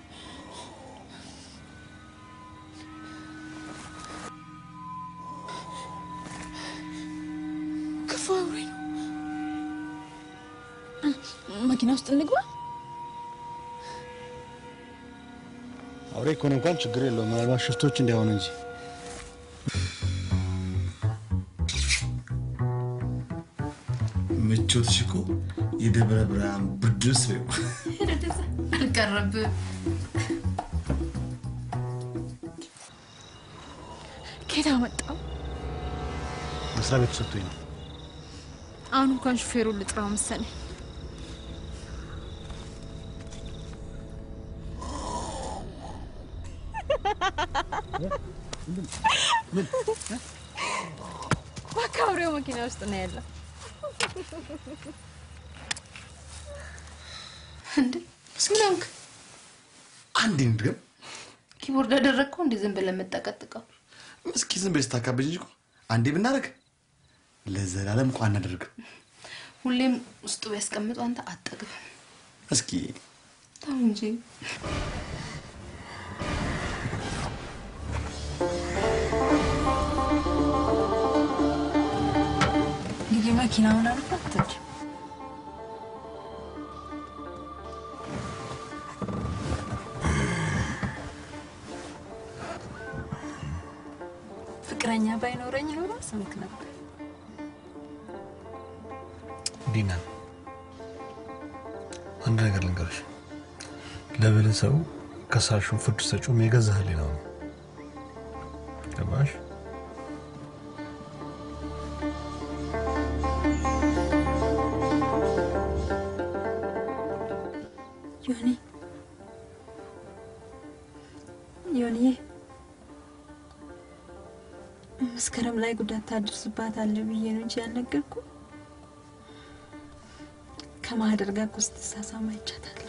ክፉ አውሬ ነው። መኪና ውስጥ እንግባ። አውሬ ከሆነ እንኳን ችግር የለውም። ምናልባት ሽፍቶች እንዳይሆኑ እንጂ። ምቾትሽ እኮ የደብረ ብርሃን ብርድ ልብስ ነው። አልቀረብህም። ከየት አመጣው? መስሪያ ቤቱ ሰጥቶኝ ነው። አሁን እንኳን ሹፌሩን ልጥራው መሰለኝ። አውሬው መኪና ውስጥ ነው ያለው። እንዴ ስምንክ አንዴ እንድገም ኪቦርድ አደረግከው እንዴ? ዝም ብለህ መጠቀጥቀው። እስኪ ዝም ብለሽ ታካብጂ እኮ አንዴ ብናረግ ለዘላለም እኮ አናደርግም። ሁሌም ውስጡ ያስቀምጡ አንተ አጠግብ። እስኪ ተው እንጂ እንግዲህ መኪናውን አልፈትሽ። ፍቅረኛ ባይኖረኝ ኖሮ ሰምክ ነበር። ዲና አንድ ነገር ልንገርሽ። ለብልህ ሰው ከሳሹ ፍርድ ሰጪውም የገዛ ህሊናው ነው። ገባሽ? ዮኒ መስከረም ላይ ጉዳት ታደርስባታለህ ብዬ ነው እንጂ ያልነገርኩ። ከማህደር ጋር እኮ ስትሳሳም አይቻታለሁ።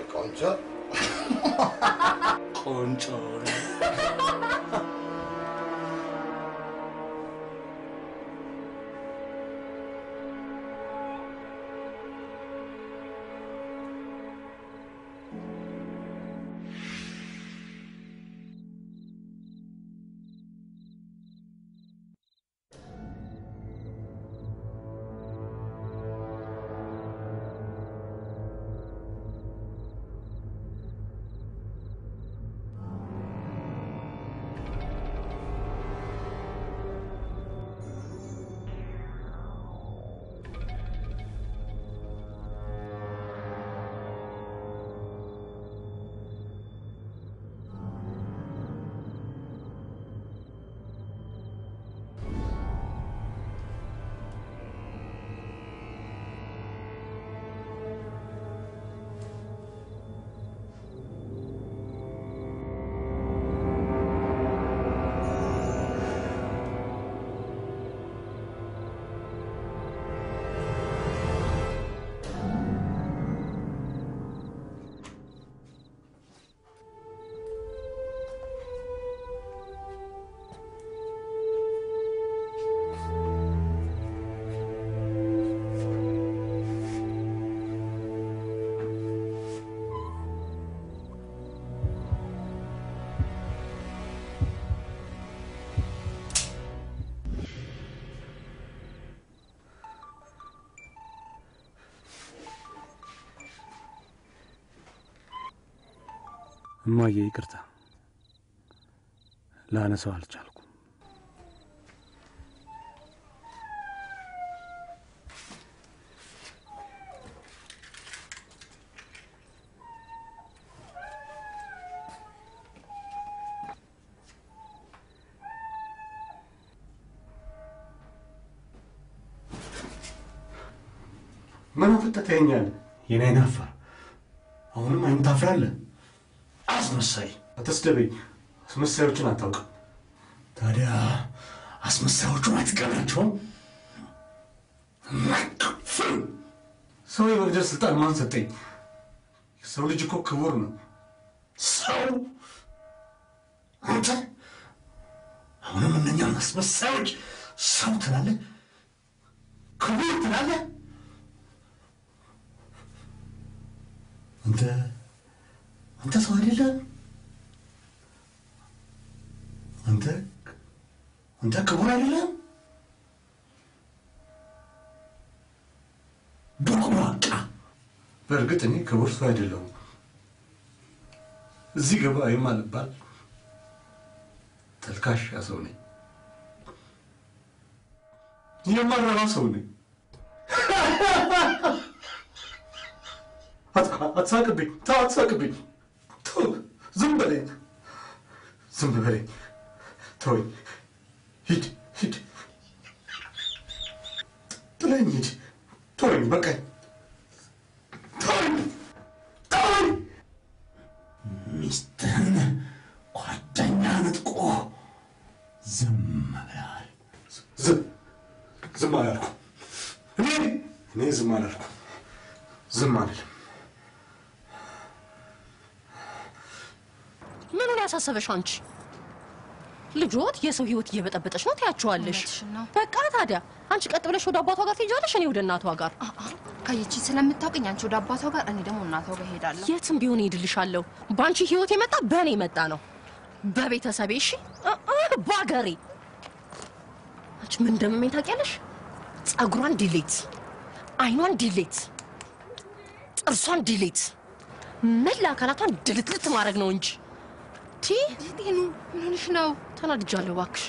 ቆንጆ ቆንጆ እማዬ ይቅርታ ላነሳው አልቻልኩም። ምን አፍጥተኸኛል? የኔ አይናፋ አሁንም አይን ታፍራለህ? አስመሳይ አትስደበኝ። አስመሳዮችን አታውቅም። ታዲያ አስመሳዮቹን አትቀናቸውም? ሰው የመግደል ስልጣን ማን ሰጠኝ? የሰው ልጅ እኮ ክቡር ነው። ሰው አንተ አሁንም እነኛን አስመሳዮች ሰው ትላለህ? ክቡር ትላለህ? አንተ ሰው አይደለም? አንተ ክቡር አይደለም? ዶቅማቃ። በእርግጥ እኔ ክቡር ሰው አይደለሁም። እዚህ ገባ የማልባል ተልካሻ ሰው ነኝ። የማረባ ሰው ነኝ። አትሳቅብኝ፣ አትሳቅብኝ። ዝም በለኝ፣ ዝም በለኝ። ተወኝ፣ ሂድ፣ ጥለኝ ሂድ። ተወኝ፣ በቃኝ፣ ተወኝ። ሚስትህን ጓደኛ ነጥቆ ዝም ብለሃል። ዝም አላልኩም። እኔ ዝም አላልኩም። ዝም አልልም። ምኑን ያሳሰበሽ አንቺ? ልጆት የሰው ህይወት እየበጠበጠች ነው ታያቸዋለሽ። በቃ ታዲያ አንቺ ቀጥ ብለሽ ወደ አባቷ ጋር ትሄጃለሽ፣ እኔ ወደ እናቷ ጋር። ከይቺ ስለምታውቀኝ አንቺ ወደ አባቷ ጋር፣ እኔ ደግሞ እናቷ ጋር ሄዳለሁ። የትም ቢሆን ሄድልሻለሁ። በአንቺ ህይወት የመጣ በእኔ የመጣ ነው፣ በቤተሰቤ። እሺ ባገሬ። አንቺ ምን እንደምመኝ ታውቂያለሽ? ጸጉሯን ዲሌት፣ አይኗን ዲሌት፣ ጥርሷን ዲሌት፣ መላ አካላቷን ድልትልት ማድረግ ነው እንጂ ጤኑ ምን ሆነሽ ነው? ተናድጃለሁ እባክሽ።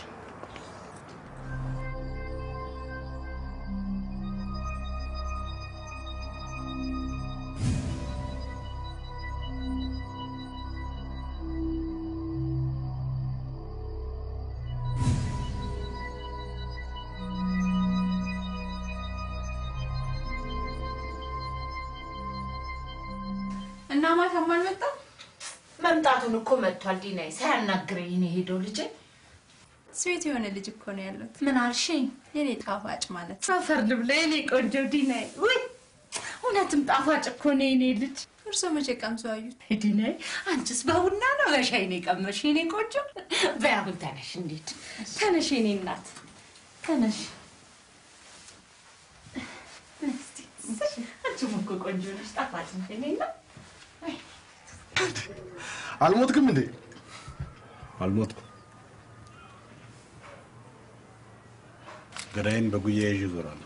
እና ማታም አልመጣም? መምጣቱን እኮ መጥቷል። ዲናይ ሳያናግረኝ ነው ሄደው። ልጄ ስዊት የሆነ ልጅ እኮ ነው ያሉት። ምን አልሽኝ? የኔ ጣፋጭ ማለት አፈር ልብላ የኔ ቆንጆ ዲናይ። ውይ እውነትም ጣፋጭ እኮ ነው የኔ ልጅ። እርሶ መቼ ቀምሰው አዩት? ዲኔ አንቺስ በቡና ነው በሻይ ነው የቀመሽ? የኔ ቆንጆ በይ አሁን ተነሽ። እንዴት ተነሽ የኔ እናት ተነሽ። አንቺም እኮ ቆንጆ ነሽ፣ ጣፋጭ ነሽ የኔ እናት። አልሞትክም እንዴ? አልሞትኩም። ገዳይን በጉያ ይዤ እዞራለሁ።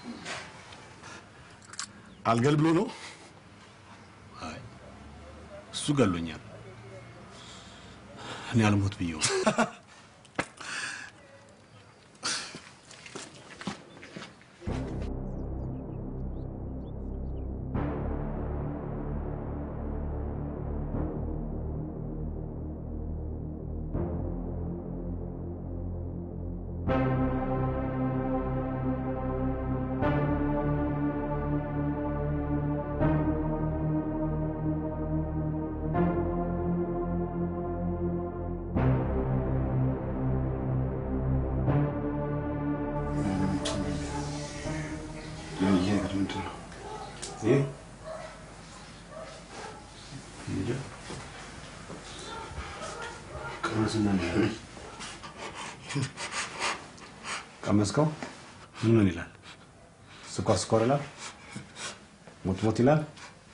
አልገል ብሎ ነው? አይ እሱ ገሎኛል። እኔ አልሞት ብዬው። ቀመስከው? ምን ይላል? ስኳር ስኳር ይላል? ሞት ሞት ይላል?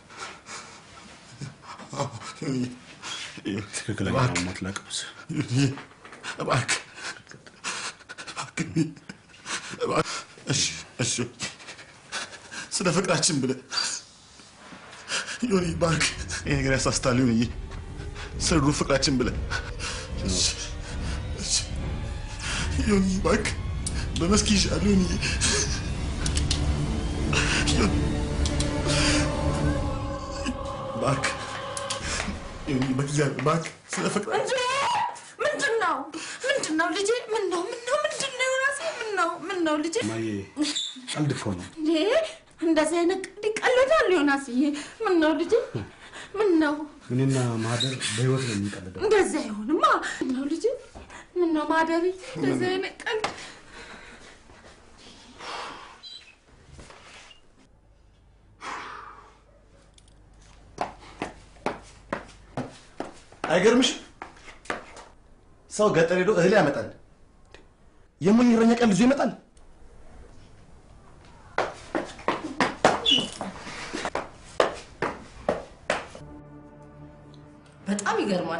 ትክክለኛ ሞት ላቀምስ። እባክህ እሺ እሺ፣ ስለ ፍቅራችን ብለህ ዮኒ እባክህ፣ ይሄ ነገር ያሳስታል ዮኒ፣ ስለ ድሮ ፍቅራችን ብለህ ዮኒ እባክህ በመስኪ ይሻል ዮኒ እባክህ ዮኒ በእግዚአብሔር እባክህ ስለ ፍቅራችን ምንድነው ልጄ? ምነው ምንድነው ራሴ? ምነው ልጄ? ማዬ ቀልድ እኮ ነው። እንደዚህ አይነት ቀልድ ይቀልዳል ዮናስዬ? ምነው ልጄ? ምነው እኔና ማህደር በህይወት ነው የሚቀልደው። እንደዚህ አይሆንማ። ምነው ልጄ? ምነው ማህደሪ እንደዚህ አይነት ቀልድ? አይገርምሽም? ሰው ገጠር ሄዶ እህል ያመጣል፣ የሞኝ እረኛ ቀን ይዞ ይመጣል። በጣም ይገርማል።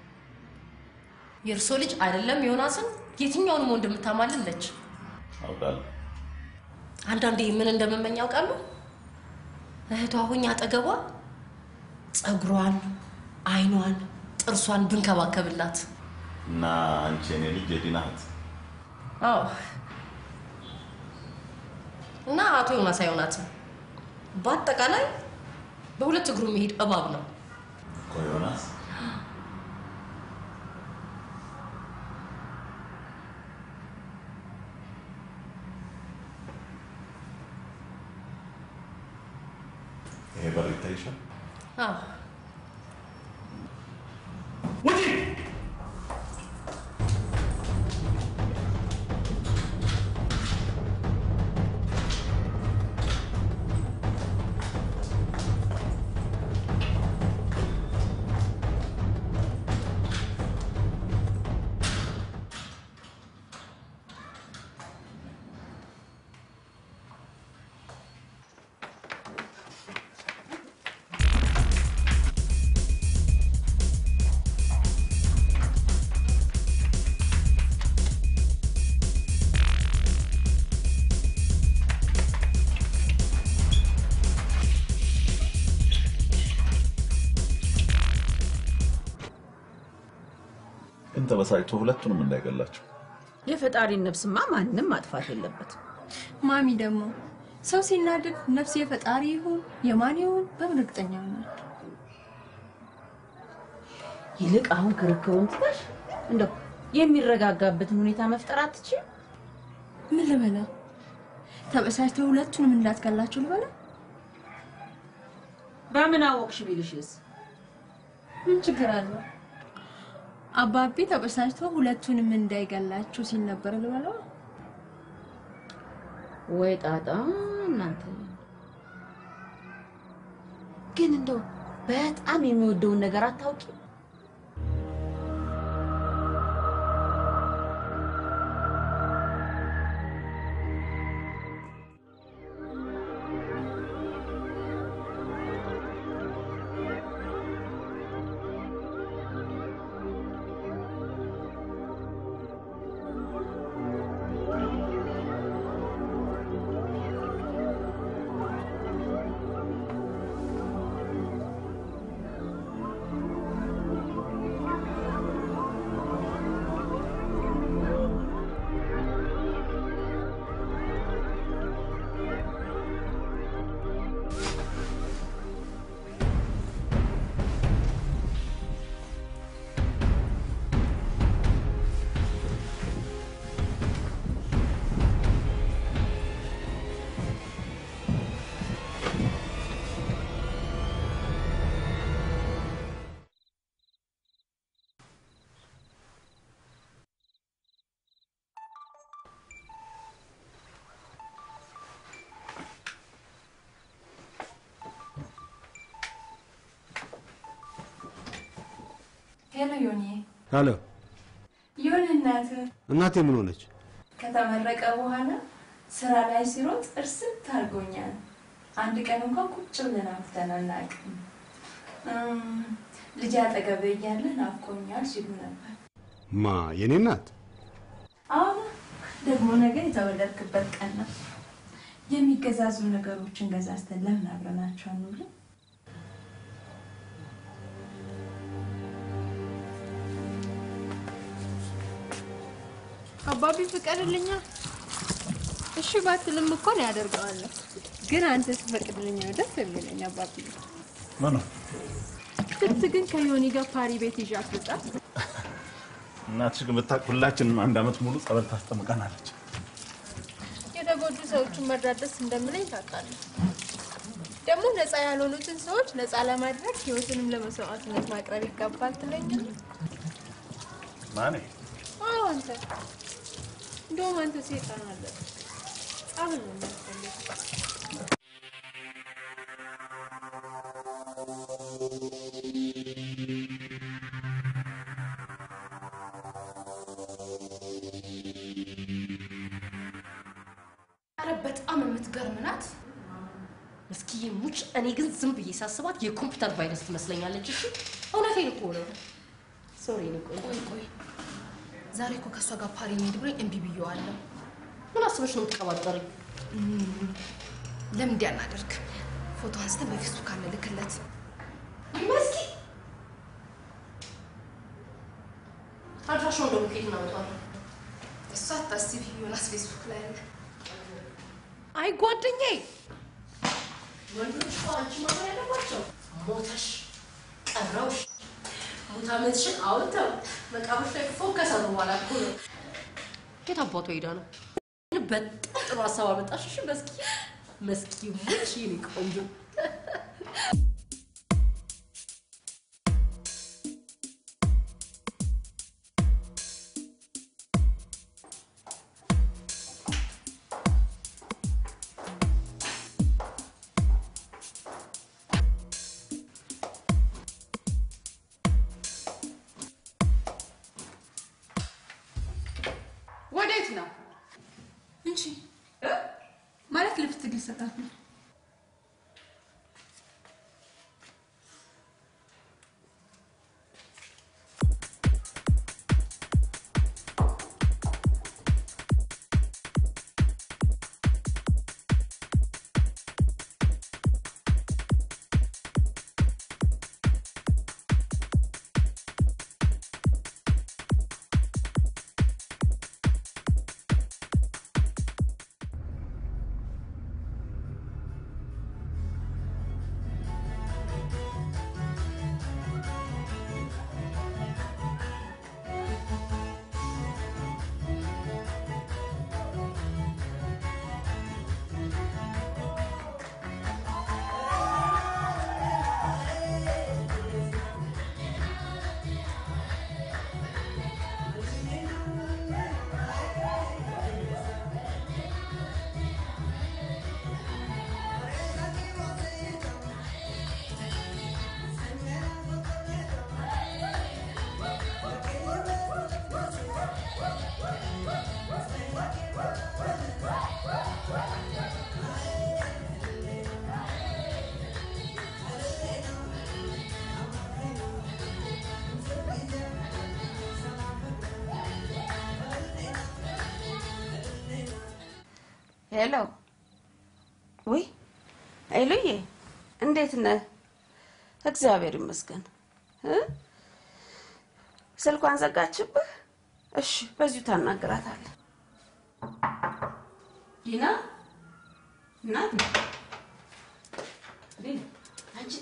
የእርሶ ልጅ አይደለም ዮናስን የትኛውንም ወንድ የምታማልለች። አውቃለሁ። አንዳንዴ ምን እንደምመኝ ያውቃሉ? እህቷ ሆኜ አጠገቧ ጸጉሯን፣ አይኗን፣ ጥርሷን ብንከባከብላት። እና አንቺ የኔ ልጅ የዲና እህት? አዎ። እና አቶ ዮናስ አይሆናትም። በአጠቃላይ በሁለት እግሩ መሄድ እባብ ነው እኮ ዮናስ። ይሄ በር ይታይሻል? አዎ። ተበሳጭቶ ሁለቱንም እንዳይገላቸው። የፈጣሪን ነፍስማ ማንንም ማጥፋት የለበት። ማሚ ደግሞ ሰው ሲናደድ ነፍስ የፈጣሪ ይሁን የማን ይሁን በምን እርግጠኛ ነው? ይልቅ አሁን ክርክሩን ትተሽ እንደው የሚረጋጋበትን ሁኔታ መፍጠር አትችይም? ምን ልበለው? ተበሳጭተው ሁለቱንም እንዳትገላቸው ልበለው? በምን አወቅሽ ቢልሽስ? ምን ችግር አለው? አባቢ ተበሳጭተው ሁለቱንም እንዳይገላቸው ሲል ነበር ልበለው? ወይ ጣጣ እናንተ። ግን እንደው በጣም የሚወደውን ነገር አታውቂ? ሄሎ ዮኒ። ሄሎ ዮኒ እናቴ ምን ሆነች? ከተመረቀ በኋላ ስራ ላይ ሲሮጥ እርስት ታርጎኛል። አንድ ቀን እንኳን ቁጭ ብለን አውርተን አናውቅም። ልጅ አጠገቤ እያለ ናፍቆኛል ሲሉ ነበር። ማ የኔ እናት? አዎ ደግሞ ነገ የተወለድክበት ቀን ነው። የሚገዛዙ ነገሮችን ገዛዝተን ለምን አብረናቸው አንውልም? አባቢ ፍቀድልኛ። እሺ ባትልም እኮ ነው ያደርገዋለሁ። ግን አንተ ትፈቅድልኛ ደስ የሚለኝ አባቢ። ማን ነው? ግን ከዮኒ ጋር ፓሪ ቤት ይዣት ልጣ። እናትሽ ግን ብታውቅ ሁላችንም አንድ አመት ሙሉ ጸበል ታስጠምቀናለች። የተጎዱ ሰዎችን መርዳት ደስ እንደምለኝ ታውቃለህ። ደግሞ ነፃ ያልሆኑትን ሰዎች ነፃ ለማድረግ ህይወትንም ለመስዋዕትነት ማቅረብ ይገባል ትለኛለህ። ማኔ? አዎ አንተ። እንደውም አንተ ሴጣን አለ። ጸበል ነው የሚያስፈልገው። ኧረ በጣም የምትገርም ናት። መስኪዬ ሙች። እኔ ግን ዝም ብዬ ሳስባት የኮምፒውተር ቫይረስ ትመስለኛለች። እሺ እውነቴን እኮ ነው። ሶሪ ነው። ቆይ ዛሬ እኮ ከእሷ ጋር ፓሪ መሄድ ብሎኝ እምቢ ብዬዋለሁ። ምን አስበሽ ነው የምትቀባጠሪኝ? ለምን እንዲያናደርግ ፎቶ አንስተን በፌስቡክ አንልክለት? መስኪ አድራሻውን ደግሞ ከየት እናመጣዋል? እሷ አታስቢ፣ ዮናስ ፌስቡክ ላይ አለ። አይ ጓደኛዬ፣ ወንዶች እኮ አንቺ ማመን ያለባቸው ሞተሽ ቀረውሽ ሙታመትሽን አውጥተው መቃብርሽ ላይ ፎቅ ከሰሩ በኋላ እኮ ነው። የት አባቷ ሄዳ ነው? በጣም ጥሩ ሀሳብ አመጣሽ። እሺ መስኪ ሙች የኔ ቆንጆ። ወዴት ነው? እንቺ ማለት ልብስ ትግል ሰጣት ነው። ሄሎ። ወይ ሄሎዬ፣ እንዴት ነህ? እግዚአብሔር ይመስገን። ስልኳን ዘጋችብህ? እሺ፣ በዚሁ ታናግራታለህ። ዲና እናት ዲና አንቺ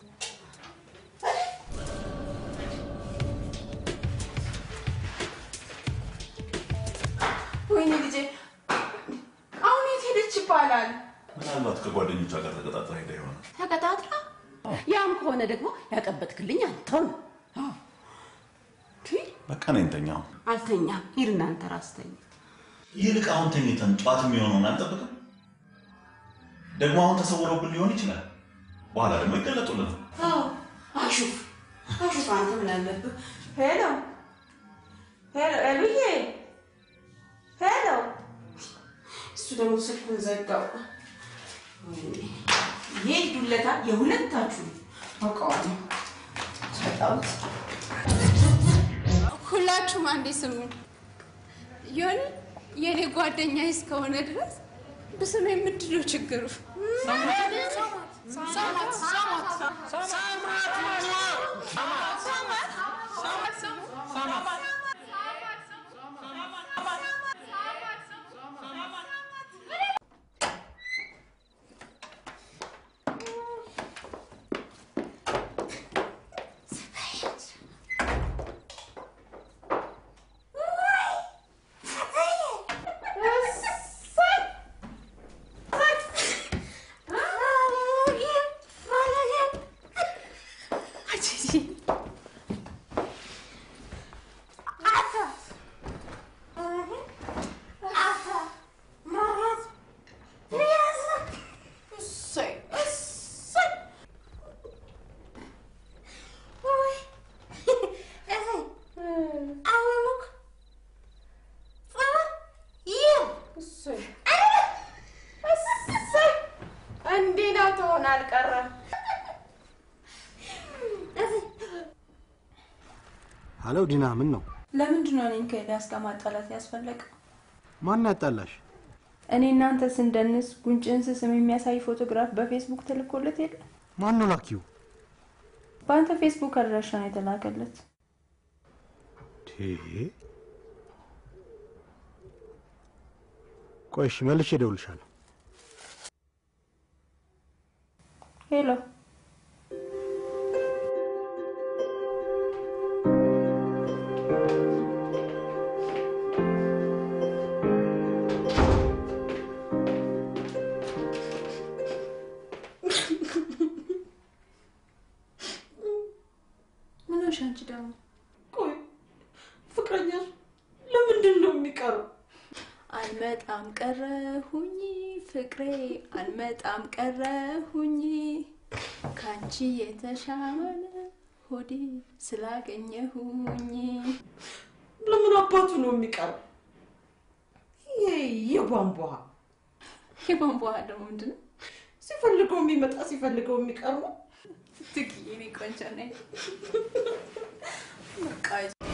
ወይኔ ልጄ አሁን የት ሄደች ይባላል? ምናልባት ከጓደኞቿ ጋር ተቀጣጥራ ሄዳ ይሆናል። ተቀጣጥራ? ያም ከሆነ ደግሞ ያቀበጥክልኝ አንተው ነው። በቃ ነኝ ተኛው። አልተኛም። ሂድ እናንተ ራስ ተኛ። ይልቅ አሁን ተኝተን ጠዋት የሚሆነውን አንጠብቅም? ደግሞ አሁን ተሰውረውብን ሊሆን ይችላል። በኋላ ደግሞ ይገለጡልናል። አሹፍ አሹፍ፣ አንተ ምን አለብህ? ሄሎ ሄሎ፣ ኤሉዬ ሄሎ። እሱ ደግሞ ስልኩን ዘጋው። ይሄ ዱለታ የሁለታችሁ አውቀዋለሁ። ሰጣውት ሁላችሁም አንዴ ስሙኝ። ዮኒ የኔ ጓደኛ እስከሆነ ድረስ በስሜ ምንድን ነው ችግሩ? ሄሎ ዲና፣ ምን ነው? ለምንድን ነው እኔን ከኤልያስ ጋር ማጣላት ያስፈለገው? ማን ያጣላሽ? እኔ እናንተ ስንደንስ ጉንጭን ስም የሚያሳይ ፎቶግራፍ በፌስቡክ ተልኮለት የለ? ማን ነው ላኪው? በአንተ ፌስቡክ አድራሻ ነው የተላከለት። ቆይ እሺ፣ መልሼ እደውልልሻለሁ። ሄሎ አንቺ ደግሞ ቆይ ፍቅረኛሽ ለምንድን ነው የሚቀረው? አልመጣም ቀረሁኝ ፍቅሬ አልመጣም ቀረሁኝ ካንቺ የተሻለ ሆዴ ስላገኘሁኝ። ለምን አባቱ ነው የሚቀረው? የቧንቧ ደግሞ ምንድን ነው? ሲፈልገው የሚመጣ ሲፈልገው የሚቀር ነው። ትክዬ እኔ ቆንጆ ነኝ። በቃ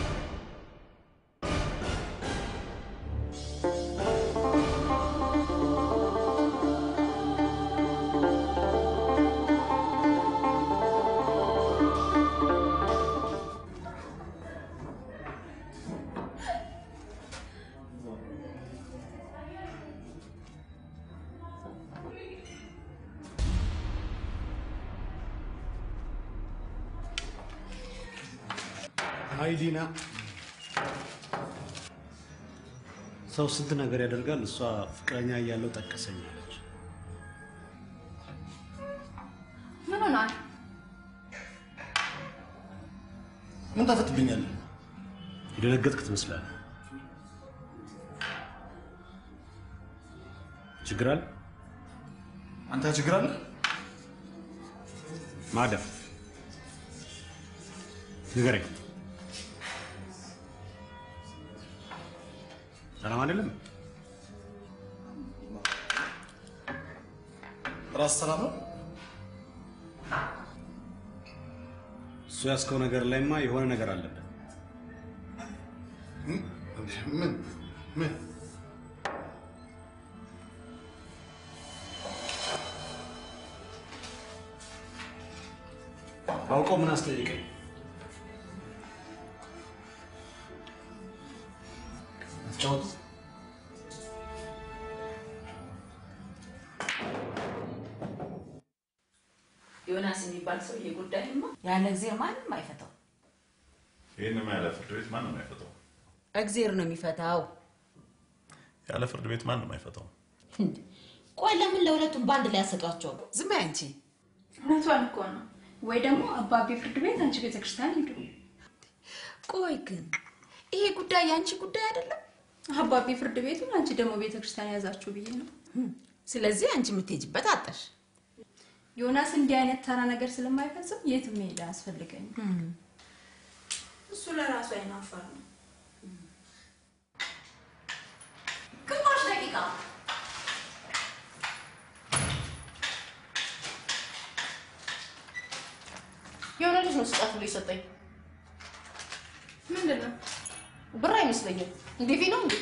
አይ ዲና፣ ሰው ስንት ነገር ያደርጋል። እሷ ፍቅረኛ እያለው ጠቀሰኛለች። ምን ሆናል? ምን ታፈጥብኛለህ? የደነገጥክ ትመስላለህ። ችግር አለ? አንተ ችግር አለ? ማደፍ ንገረኝ። ሰላም አይደለም? ራስ ሰላም ነው? እሱ ያስከው ነገር ላይማ የሆነ ነገር አለበት። ምን አውቀው ምን አስጠይቀኝ? አትጫወቱ። ዮናስ የሚባል ሰው ጉዳይማ ያለ እግዚአብሔር ማንም አይፈታው። ይሄንማ ያለ ፍርድ ቤት ማንም አይፈታው። እግዚአብሔር ነው የሚፈታው። ያለ ፍርድ ቤት ማንም አይፈታው። ቆይ ለምን ለሁለቱም ባንድ ላይ ያሰጧቸው? ዝም በይ አንቺ። እውነቷን እኮ ነው። ወይ ደግሞ አባቤ ፍርድ ቤት አንቺ ቤተክርስቲያን ሂዱ። ቆይ ግን ይሄ ጉዳይ ያንቺ ጉዳይ አይደለም? አባቤ ፍርድ ቤቱን አንቺ ደግሞ ቤተክርስቲያን ያዛችሁ ብዬ ነው። ስለዚህ አንቺ የምትሄጂበት አጣሽ። ዮናስ እንዲህ አይነት ተራ ነገር ስለማይፈጽም የትም መሄድ አያስፈልገኝም። እሱ ለራሱ አይናፋር ነው። ግማሽ ደቂቃ የሆነ ልጅ ነው ስጣት ብሎ የሰጠኝ። ምንድን ነው? ብር አይመስለኝም። እንዴት ነው እንዴ?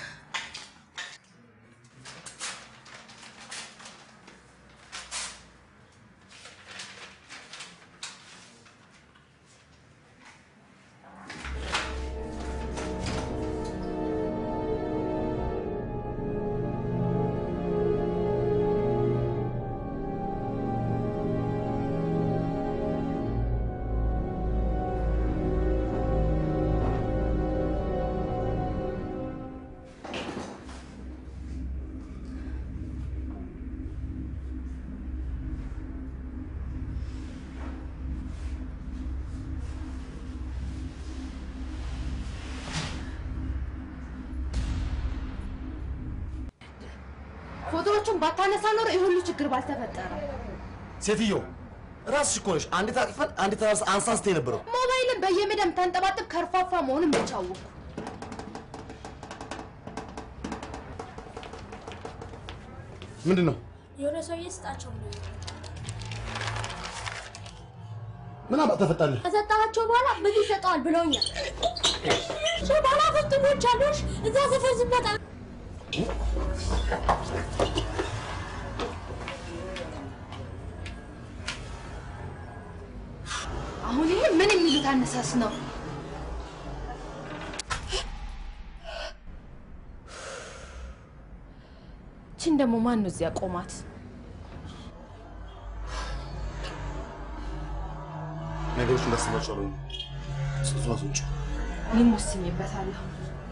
ፎቶዎቹን ባታነሳ ኖር ይሄ ሁሉ ችግር ባልተፈጠረ። ሴትዮ ራስሽ እኮ ነሽ አንዴ ታቅፈን አንዴ ተራስ አንሳስተ የነበረው። ሞባይልን በየሜዳም ታንጠባጥብ ከርፋፋ መሆኑን ብቻ አወኩ። ምንድነው? የሆነ ሰውዬ ስጣቸው ነው። ምን አባ ተፈጣለህ? ከሰጣቸው በኋላ ምን ይሰጣል ብለውኛል። ሸባላ ፍጥሞች አሉሽ እዛ ሰፈር ዝመጣ አሁን ይሄ ምን የሚሉት አነሳስ ነው? ቺን ደግሞ ማን ነው እዚያ ቆማት? ነገሮች እንዳስባቸው ነው። ጽፏት ውጭ እኔም ወስኜበታለሁ።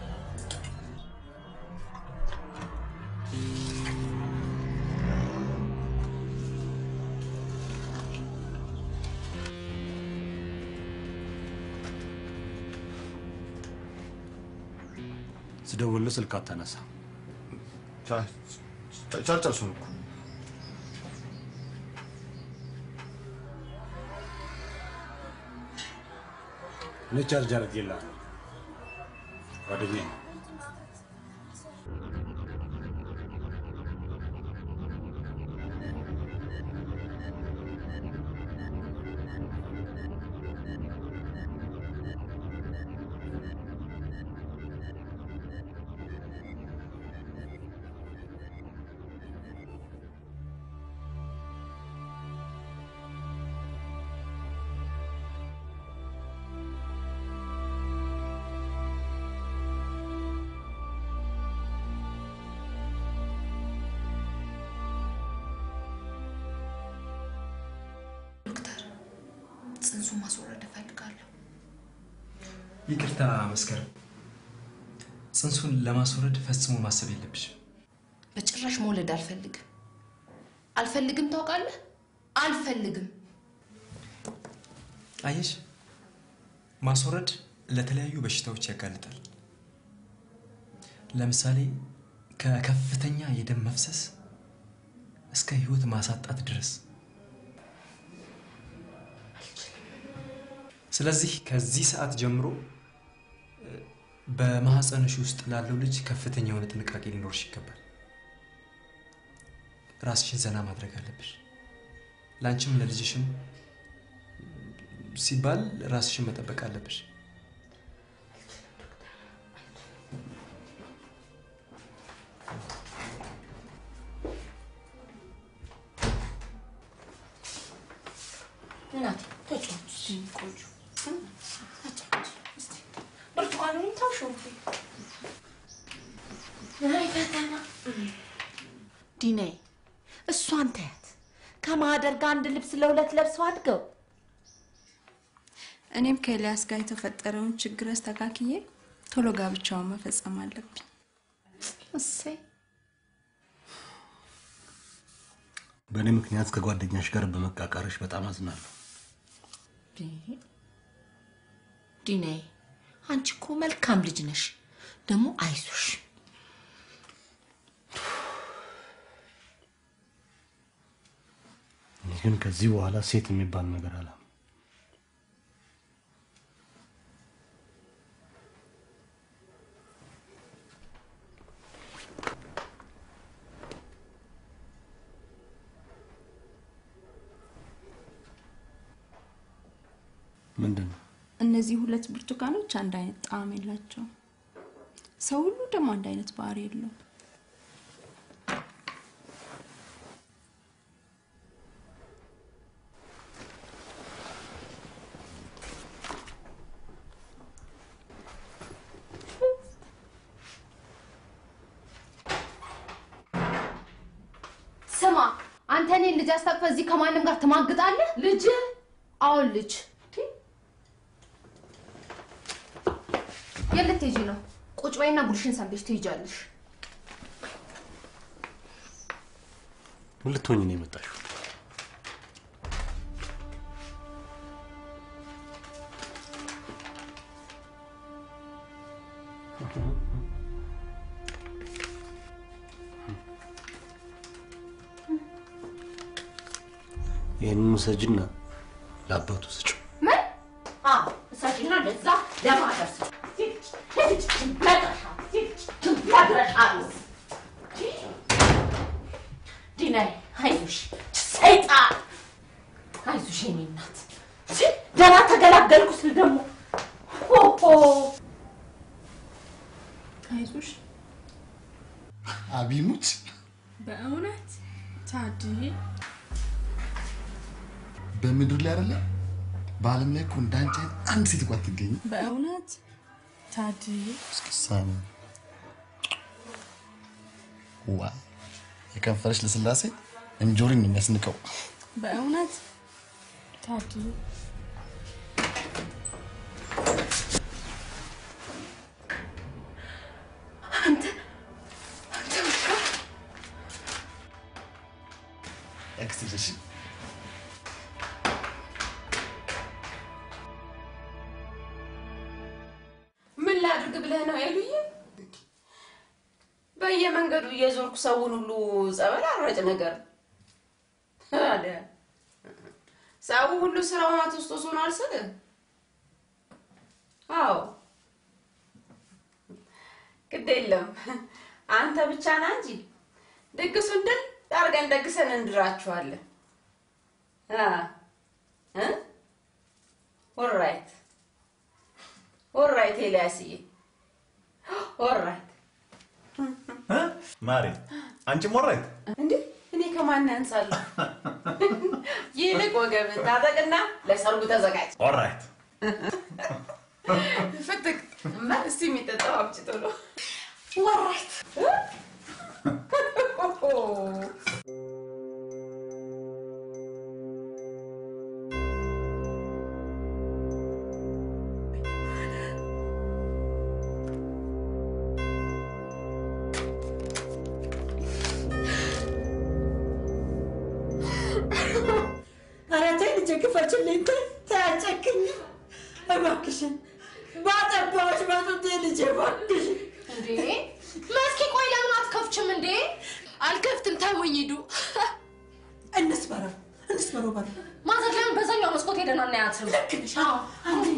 ስደውልልህ ስልክ አታነሳ። ጨርጨርሱን እኮ እኔ ቻርጅ አድርጌልሃለሁ። ጓደኛዬ ነው። ጽንሱን ማስወረድ እፈልጋለሁ። ይቅርታ መስከረም፣ ጽንሱን ለማስወረድ ፈጽሞ ማሰብ የለብሽም። በጭራሽ መውለድ አልፈልግም። አልፈልግም፣ ታውቃለህ? አልፈልግም። አየሽ፣ ማስወረድ ለተለያዩ በሽታዎች ያጋልጣል። ለምሳሌ ከከፍተኛ የደም መፍሰስ እስከ ህይወት ማሳጣት ድረስ። ስለዚህ ከዚህ ሰዓት ጀምሮ በማህፀንሽ ውስጥ ላለው ልጅ ከፍተኛ የሆነ ጥንቃቄ ሊኖርሽ ይገባል። ራስሽን ዘና ማድረግ አለብሽ። ላንቺም ለልጅሽም ሲባል ራስሽን መጠበቅ አለብሽ። እናቴ ተጫወቱ። ዲኔ እሷን ታያት ከማደር ጋር አንድ ልብስ ለሁለት ለብሰው አድገው እኔም ከኤልያስ ጋር የተፈጠረውን ችግር አስተካክዬ ቶሎ ጋብቻውን መፈጸም አለብኝ። እሰይ በእኔ ምክንያት ከጓደኛሽ ጋር በመቃቃረሽ በጣም አዝናለሁ። ዲኔ አንቺ እኮ መልካም ልጅ ነሽ። ደግሞ አይዞሽ። እኔ ግን ከዚህ በኋላ ሴት የሚባል ነገር አለ። ምንድን ነው? እነዚህ ሁለት ብርቱካኖች አንድ አይነት ጣዕም የላቸው። ሰው ሁሉ ደግሞ አንድ አይነት ባህሪ የለው። ስማ አንተ እኔን ልጅ አስታቅፈህ እዚህ ከማንም ጋር ትማግጣለህ? ልጅ? አዎ ልጅ። የት ልትሄጂ ነው? ቁጭ በይና ቡልሽን ሰምተሽ ትሄጃለሽ። ምን ልትሆኚ ነው የመጣሽው? ይህንን ውሰጂና ለአባቱ ስጪው። ምን? እሳችና ለዛ ለማደርስ ዲናይ አይዞሽ፣ ሰይጣን አይዞሽ የኔ እናት። ደህና ተገላገልኩ ስል ደግሞ አይዞሽ አቢሙት በእውነት ታድዬ በምድር ላይ አይደለ በዓለም ላይ እኮ እንዳንቺ አይነት አንድ ሴት እንኳን አትገኝም። በእውነት ታድዬ እስኪሳኒ ዋ የከንፈረሽ ለስላሴ እንጆሪን ነው የሚያስንቀው። በእውነት ታድዬ ኤክስትሪሽን ምን ላድርግ ብለህ ነው ኤሉዬ? በየመንገዱ እየዞርኩ ሰውን ሁሉ ጸበል አረጭ ነገር አለ። ሰው ሁሉ ስራው ማትስቶስ ሆኗል ስል አዎ ግድ የለም አንተ ብቻ ና እንጂ ድግሱን ድል አድርገን ደግሰን እንድራችኋለን። ኦልራይት ኦልራይት ኤልያስዬ ኦልራይት ማሪ አንቺም ኦልራይት እንዴ እኔ ከማን ያንሳለሁ? ይልቅ ወገብን ታጠቅና ለሰርጉ ተዘጋጅ። ኦልራይት ፍትክ እስቲ የሚጠጣው አምጪ ቶሎ። ኦልራይት ክፈችልኝ፣ ታጨክኝ እባክሽን። ባጠባዎች በጡቴ ልጄ እባክሽን። እንዴ መስኪ ቆይ ለምን አትከፍችም እንዴ? አልከፍትም ተውኝ ሂዱ። እንስበረው እንስበረው ባለ ማዘር ለምን በዛኛው መስኮት ሄደን አናያትም? ልክ ነሽ። አንዴ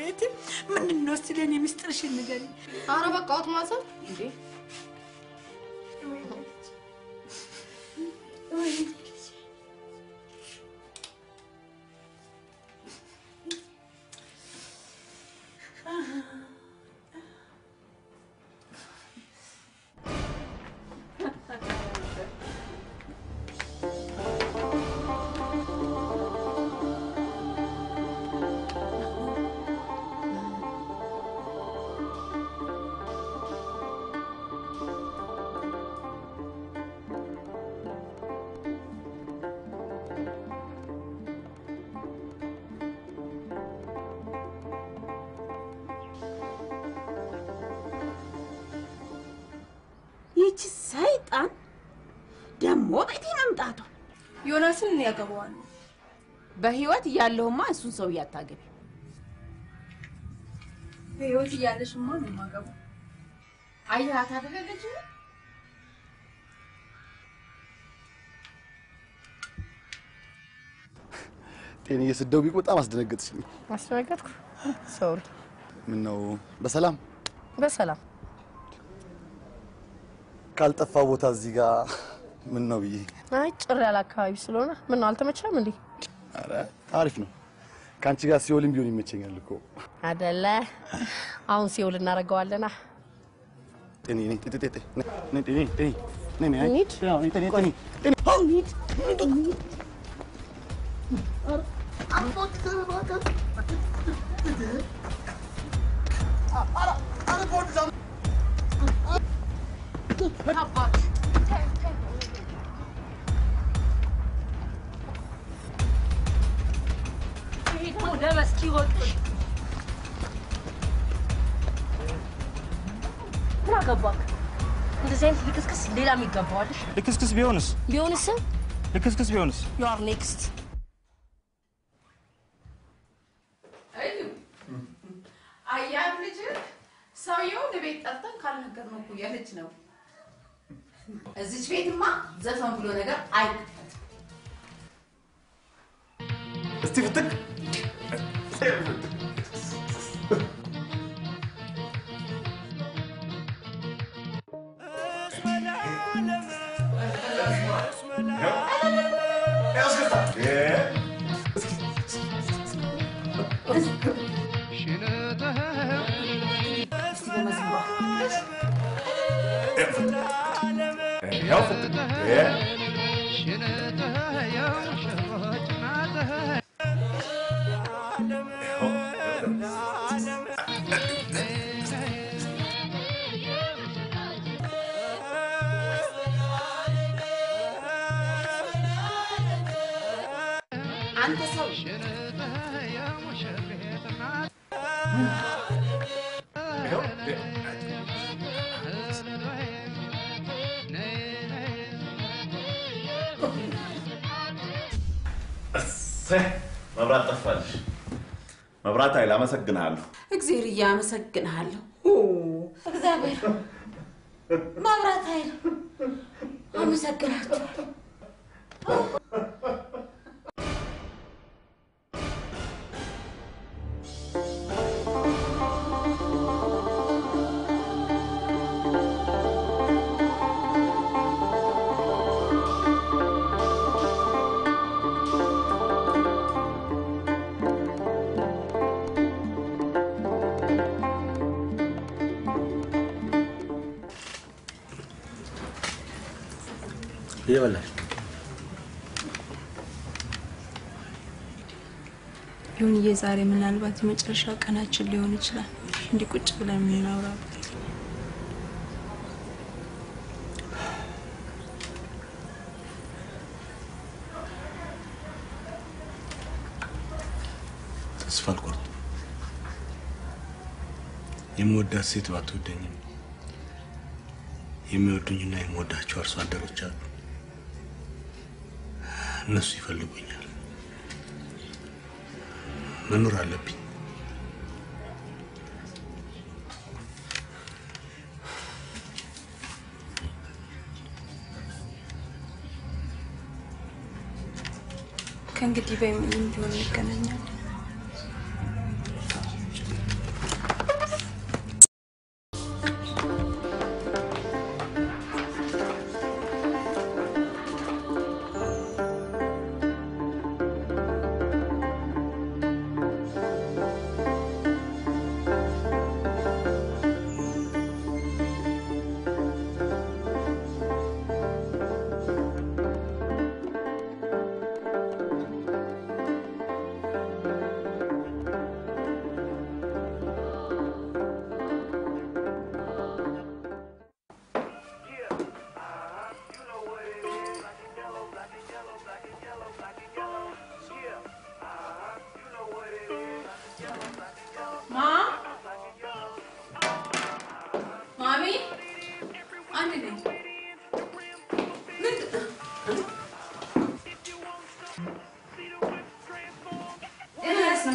እመቤቴ ምንድን ነው እስቲ ለእኔ ምስጢርሽን ንገሪኝ። ኧረ በቃዎት ማዘር እንዴ ይቺ ሰይጣን ደሞ ቤቴ መምጣቷ ዮናስን ያገባዋል። በህይወት እያለሁማ እሱን ሰው ያታገቢ። በህይወት እያለሽማ ነው የማገባው። አያት አደረገች። ጤንዬ ስትደውይ በጣም አስደነገጥሽኝ። አስደነገጥኩ? ሶሪ። ምን ነው በሰላም በሰላም ካልጠፋ ቦታ እዚህ ጋር ምን ነው ብዬ። አይ ጭር ያለ አካባቢ ስለሆነ ምን ነው አልተመቸም እንዴ? አረ አሪፍ ነው። ካንቺ ጋር ሲኦልም ቢሆን ይመቸኛል እኮ አይደለ? አሁን ሲኦል እናደርገዋለና። ጤኒ ነኝ ጤ ጤ ጤ ነኝ ጤኒ ጤኒ ነኝ ነኝ እንሂድ። ያው ነኝ ጤኒ ጤኒ ጤኒ እንሂድ እንሂድ። ምን አገባክ? እንደዚህ አይነት ልክስክስ ሌላ የሚገባዋልሽ። ልክስክስ ቢሆንስ? ቢሆንስ? ልክስክስ ቢሆንስ? You are next. አያም ልጅ ሰውየው ለቤት ጠርተን ካልነገርነው እኮ ያለች ነው። እዚች ቤትማ ዘፈን ብሎ ነገር አይከፈትም። እስቲ ፍትክ አንተ ሰው መብራት ጠፋልሽ። መብራት ኃይል አመሰግናለሁ። እግዚአብሔር እያመሰግናለሁ። እግዚአብሔር መብራት ኃይል አመሰግናለሁ። ይበላል። ይሁንዬ ዛሬ ምናልባት የመጨረሻ ቀናችን ሊሆን ይችላል። እንዲህ ቁጭ ብለን የምናወራበት ተስፋ አልቆርጥም። የምወዳት ሴት ባትወደኝም የሚወዱኝና የምወዳቸው አርሶ አደሮች አሉ። እነሱ ይፈልጉኛል። መኖር አለብኝ። ከእንግዲህ በምንም ቢሆን እንገናኛለን።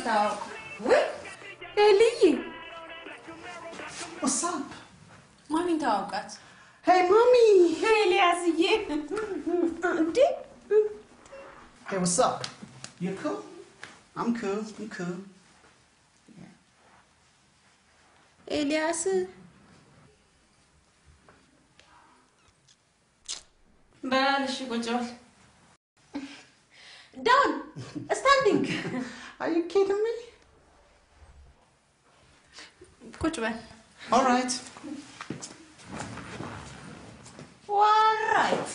ታውቅ ወይ ኤልዬ What's up? ማሚን ታውቃት? Hey, mommy. Hey, ኤልያስዬ እንዴ Hey, what's up? You cool? I'm cool. I'm cool. ኤልያስ በልሽ ቁጭ በል ዳውን ስታንዲንግ Are you kidding me? ቁጭ በል All right. all right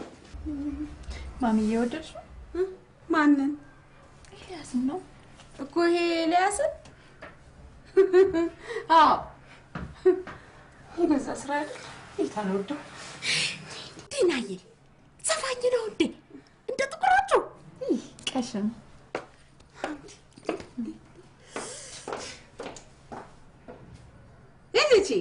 ማሚ እየወደድሽ ማንን? ኤልያስን ነው እኮ ይሄ ኤልያስን አዎ የበዛ ስራ አይደል ይታልወደው ዲናዬ ዘፋኝ ነው እንዴ? እንደ ጥቁሮቹ ቀሽም እዚህ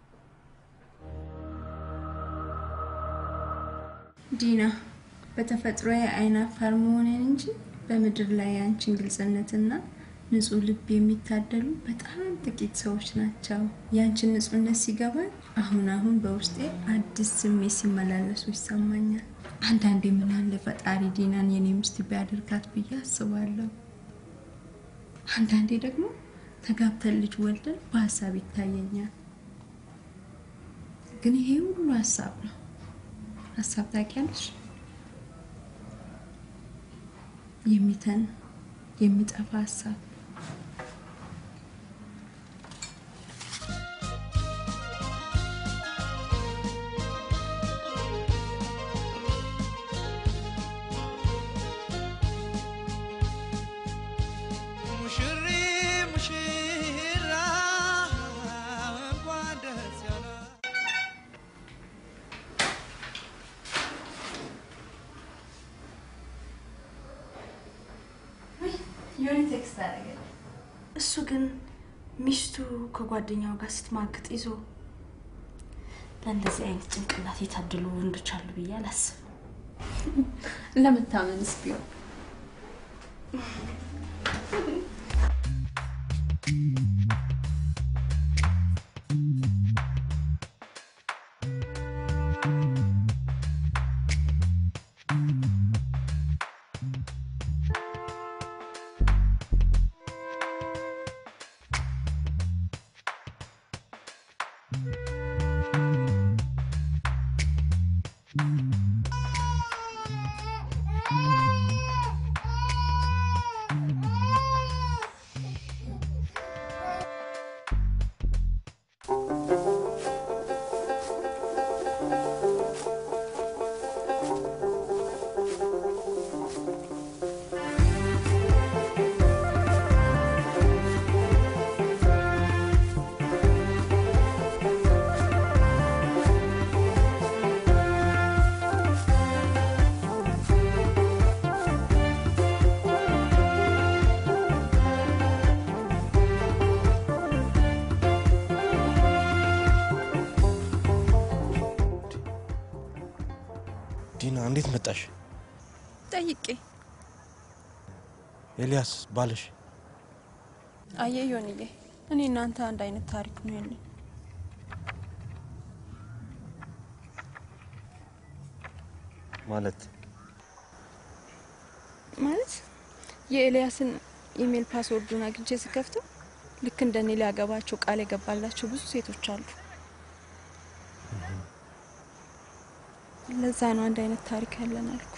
ዲና በተፈጥሮ የአይን አፋር መሆኔን እንጂ በምድር ላይ ያንቺን ግልጽነትና ንጹህ ልብ የሚታደሉ በጣም ጥቂት ሰዎች ናቸው። ያንቺን ንጹህነት ሲገባኝ አሁን በውስጤ አዲስ ስሜት ሲመላለሱ ይሰማኛል። አንዳንዴ ምን አለ ፈጣሪ ዲናን የኔ ሚስት ቢያደርጋት ብዬ አስባለሁ። አንዳንዴ ደግሞ ተጋብተን ልጅ ወልደን በሀሳብ ይታየኛል። ግን ይሄ ሁሉ ሀሳብ ነው። ሀሳብ ታውቂያለሽ? የሚተን የሚጠፋ ሀሳብ እሱ ግን ሚስቱ ከጓደኛው ጋር ስትማግጥ ይዞ ለእንደዚህ አይነት ጭንቅላት የታደሉ ወንዶች አሉ ብዬ አላስብም። ለምታመንስ ቢሆን ዲና እንዴት መጣሽ? ጠይቄ ኤልያስ ባልሽ አየህ ዮኒዬ፣ እኔ እናንተ አንድ አይነት ታሪክ ነው ያለኝ። ማለት የኤልያስን ኢሜል ፓስወርዱን አግኝቼ ስከፍተው ልክ እንደኔ ሊያገባቸው ቃል የገባላቸው ብዙ ሴቶች አሉ። ለዛ ነው አንድ አይነት ታሪክ ያለን አልኩ።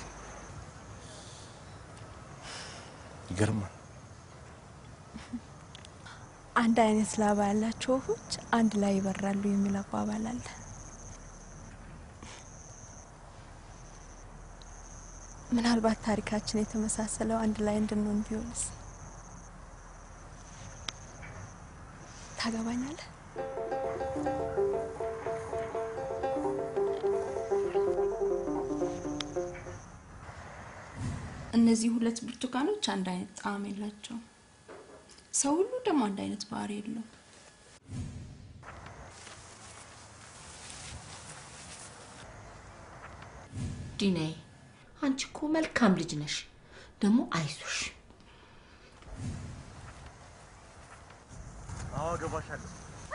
ይገርማል። አንድ አይነት ላባ ያላቸው ወፎች አንድ ላይ ይበራሉ የሚል አባባል አለ። ምናልባት ታሪካችን የተመሳሰለው አንድ ላይ እንድንሆን ቢሆንስ? ታገባኛለህ? እነዚህ ሁለት ብርቱካኖች አንድ አይነት ጣዕም የላቸው። ሰው ሁሉ ደግሞ አንድ አይነት ባህሪ የለው። ዲናዬ፣ አንቺ እኮ መልካም ልጅ ነሽ። ደግሞ አይዞሽ። አገባሻለሁ።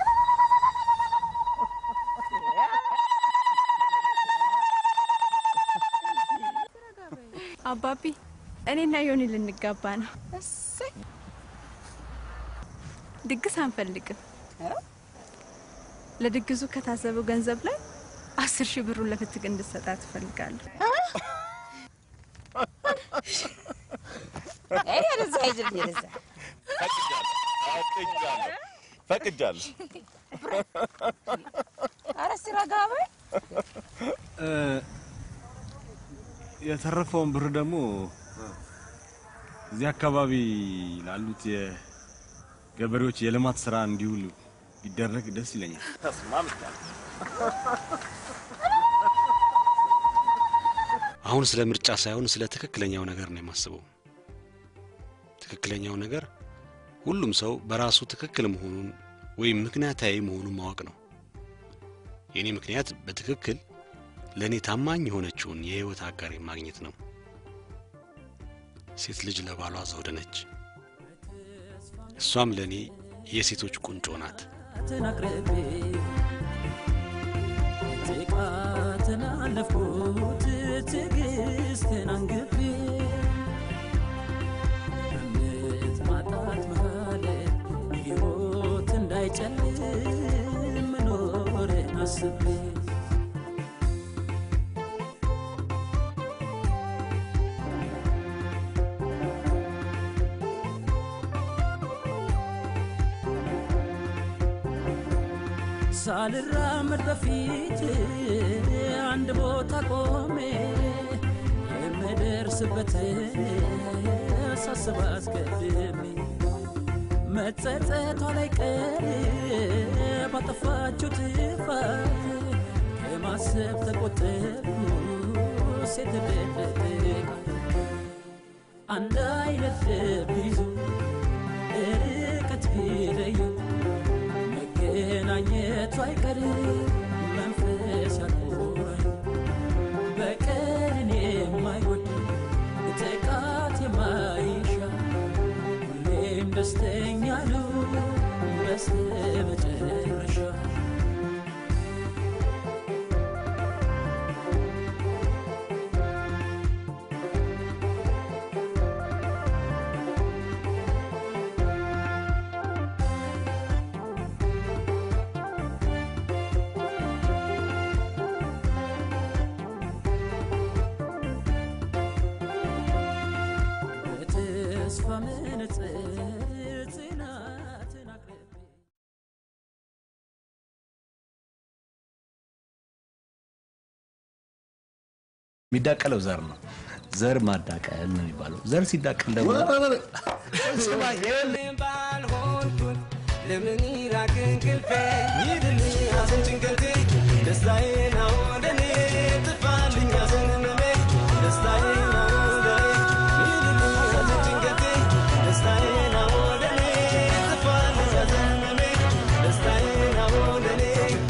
አባቢ እኔና ዮኒ ልንጋባ ነው። እሰይ ድግስ አንፈልግም። ለድግሱ ከታሰበው ገንዘብ ላይ 10,000 ብሩን ለፍትግ እንድትሰጣት እፈልጋለሁ። እኔ ለዛ አይደል ለዛ ፈቅጃለሁ። ኧረ ሲረጋበ የተረፈውን ብር ደግሞ እዚህ አካባቢ ላሉት የገበሬዎች የልማት ስራ እንዲውል ቢደረግ ደስ ይለኛል። ተስማምቻለሁ። አሁን ስለ ምርጫ ሳይሆን ስለ ትክክለኛው ነገር ነው የማስበው። ትክክለኛው ነገር ሁሉም ሰው በራሱ ትክክል መሆኑን ወይም ምክንያታዊ መሆኑን ማወቅ ነው። የኔ ምክንያት በትክክል ለኔ ታማኝ የሆነችውን የህይወት አጋር ማግኘት ነው። ሴት ልጅ ለባሏ ዘውድ ነች። እሷም ለኔ የሴቶች ቁንጮ ናት። ትዕግስትን አንግቤ እምነት ማጣት መሃል ሕይወት እንዳይጨልም መኖርን አስቤ ሳልራመድ በፊት አንድ ቦታ ቆሜ የምደርስበትን ሳስብ አስቀድሜ መጸጸቷ ላይ ቀር ባጠፋችው ጥፋት ከማሰብ ተቆጠብኩ። ሴት ልደት አንድ አይነት ልብ ይዞ ርቀት ቢለዩ መገናኘቱ አይቀርም መንፈስ ያቆራኝ በቀልን የማይወድ ጥቃት የማይሻ ሁሌም ደስተኛ ነው በስተመጨረሻ የሚዳቀለው ዘር ነው። ዘር ማዳቀል ነው የሚባለው። ዘር ሲዳቀል ደግሞ ባልሆንኩት ለምን ይራቅ እንቅልፌ ይድልኝ ሐዘን ጭንቀቴ ደስታዬን አወደኔ ጥፋልኝ ሐዘን ህመሜ ደስታዬን አወደኔ ይድልኝ ሐዘን ጭንቀቴ ደስታዬን አወደኔ ጥፋልኝ ሐዘን ህመሜ ደስታዬን አወደኔ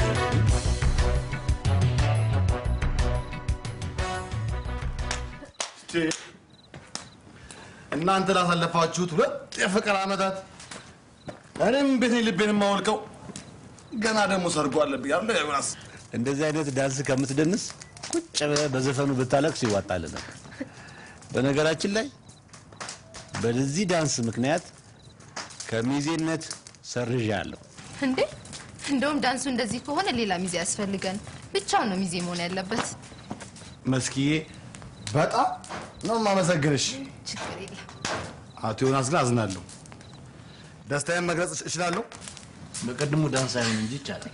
እናንተ ላሳለፋችሁት 2 የፍቅር ዓመታት እኔም ቤቴን ልቤን የማወልቀው ገና ደግሞ ሰርጎ አለብኝ አይደል ዮናስ? እንደዚህ አይነት ዳንስ ከምትደንስ ቁጭ በዘፈኑ ብታለቅስ ይዋጣል። በነገራችን ላይ በዚህ ዳንስ ምክንያት ከሚዜነት ሰርዣለሁ። እንዴ እንደውም ዳንሱ እንደዚህ ከሆነ ሌላ ሚዜ ያስፈልገን። ብቻውን ነው ሚዜ መሆን ያለበት። መስኪዬ በጣም ነው የማመሰግንሽ። ችግር የለም። አቶ ዮናስ ግን አዝናለሁ። ደስታዬን መግለጽ እችላለሁ? በቀድሞ ዳንስ አይሆን እንጂ ይቻላል።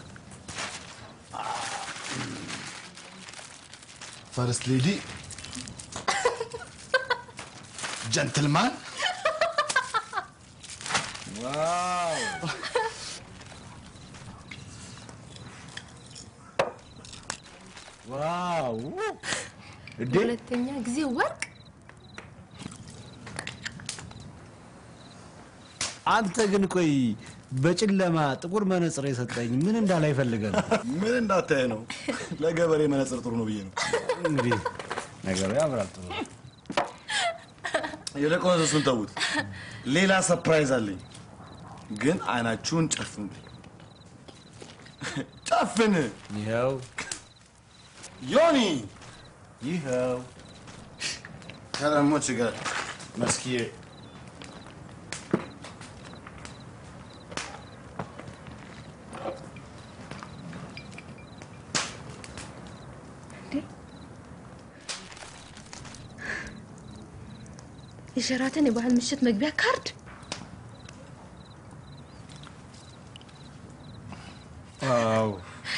ፈርስት ሌዲ ጀንትልማን ዋው ዋው ሁለተኛ ጊዜ ወርቅ አንተ ግን ቆይ በጨለማ ጥቁር መነጽር የሰጠኝ ምን እንዳላይ ፈልገህ ነው? ምን እንዳታይ ነው? ለገበሬ መነጽር ጥሩ ነው ብዬ ነው። እንግዲህ ነገሩ ያምራል። ጥሩ ይልቁንስ እሱን ተውት። ሌላ ሰርፕራይዝ አለኝ። ግን አይናችሁን ጨፍኑ። ጨፍን። ይኸው ዮኒ፣ ይኸው ከረሞች ጋር መስኪዬ የሸራተን የባህል ምሽት መግቢያ ካርድ ዋው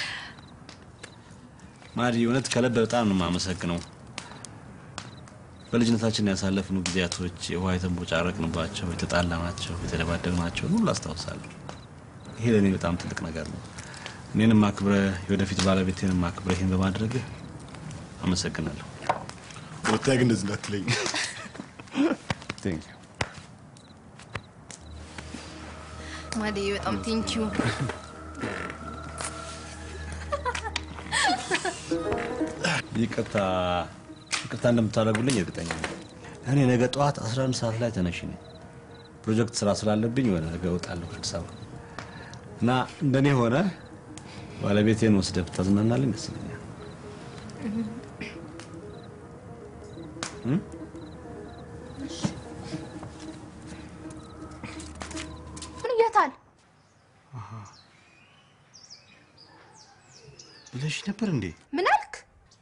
ማሪ፣ እውነት ከልብ በጣም ነው የማመሰግነው። በልጅነታችን ያሳለፍነው ጊዜያቶች የውሃ የተንቦጫረቅንባቸው፣ የተጣላናቸው፣ የተደባደብናቸው ሁሉ አስታውሳለሁ። ይሄ ለእኔ በጣም ትልቅ ነገር ነው። እኔንም አክብረህ የወደፊት ባለቤቴንም አክብረህ ይሄን በማድረግህ አመሰግናለሁ። ወጣ ግን እንደዚህ እንዳትለኝ። ቴንክ ዩ ማዲ፣ በጣም ቴንክ ዩ። ይቅርታ እንደምታደርጉልኝ እርግጠኛ ነኝ። እኔ ነገ ጠዋት 11 ሰዓት ላይ ተነሽ ነኝ። ፕሮጀክት ስራ ስላለብኝ ወደ ነገ እወጣለሁ አዲስ አበባ እና እንደኔ ሆነ ባለቤቴን ወስደህ ብታዝናናልኝ ደስ ይለኛል። ምን እያታል ብለሽ ነበር እንዴ? ምን አልክ?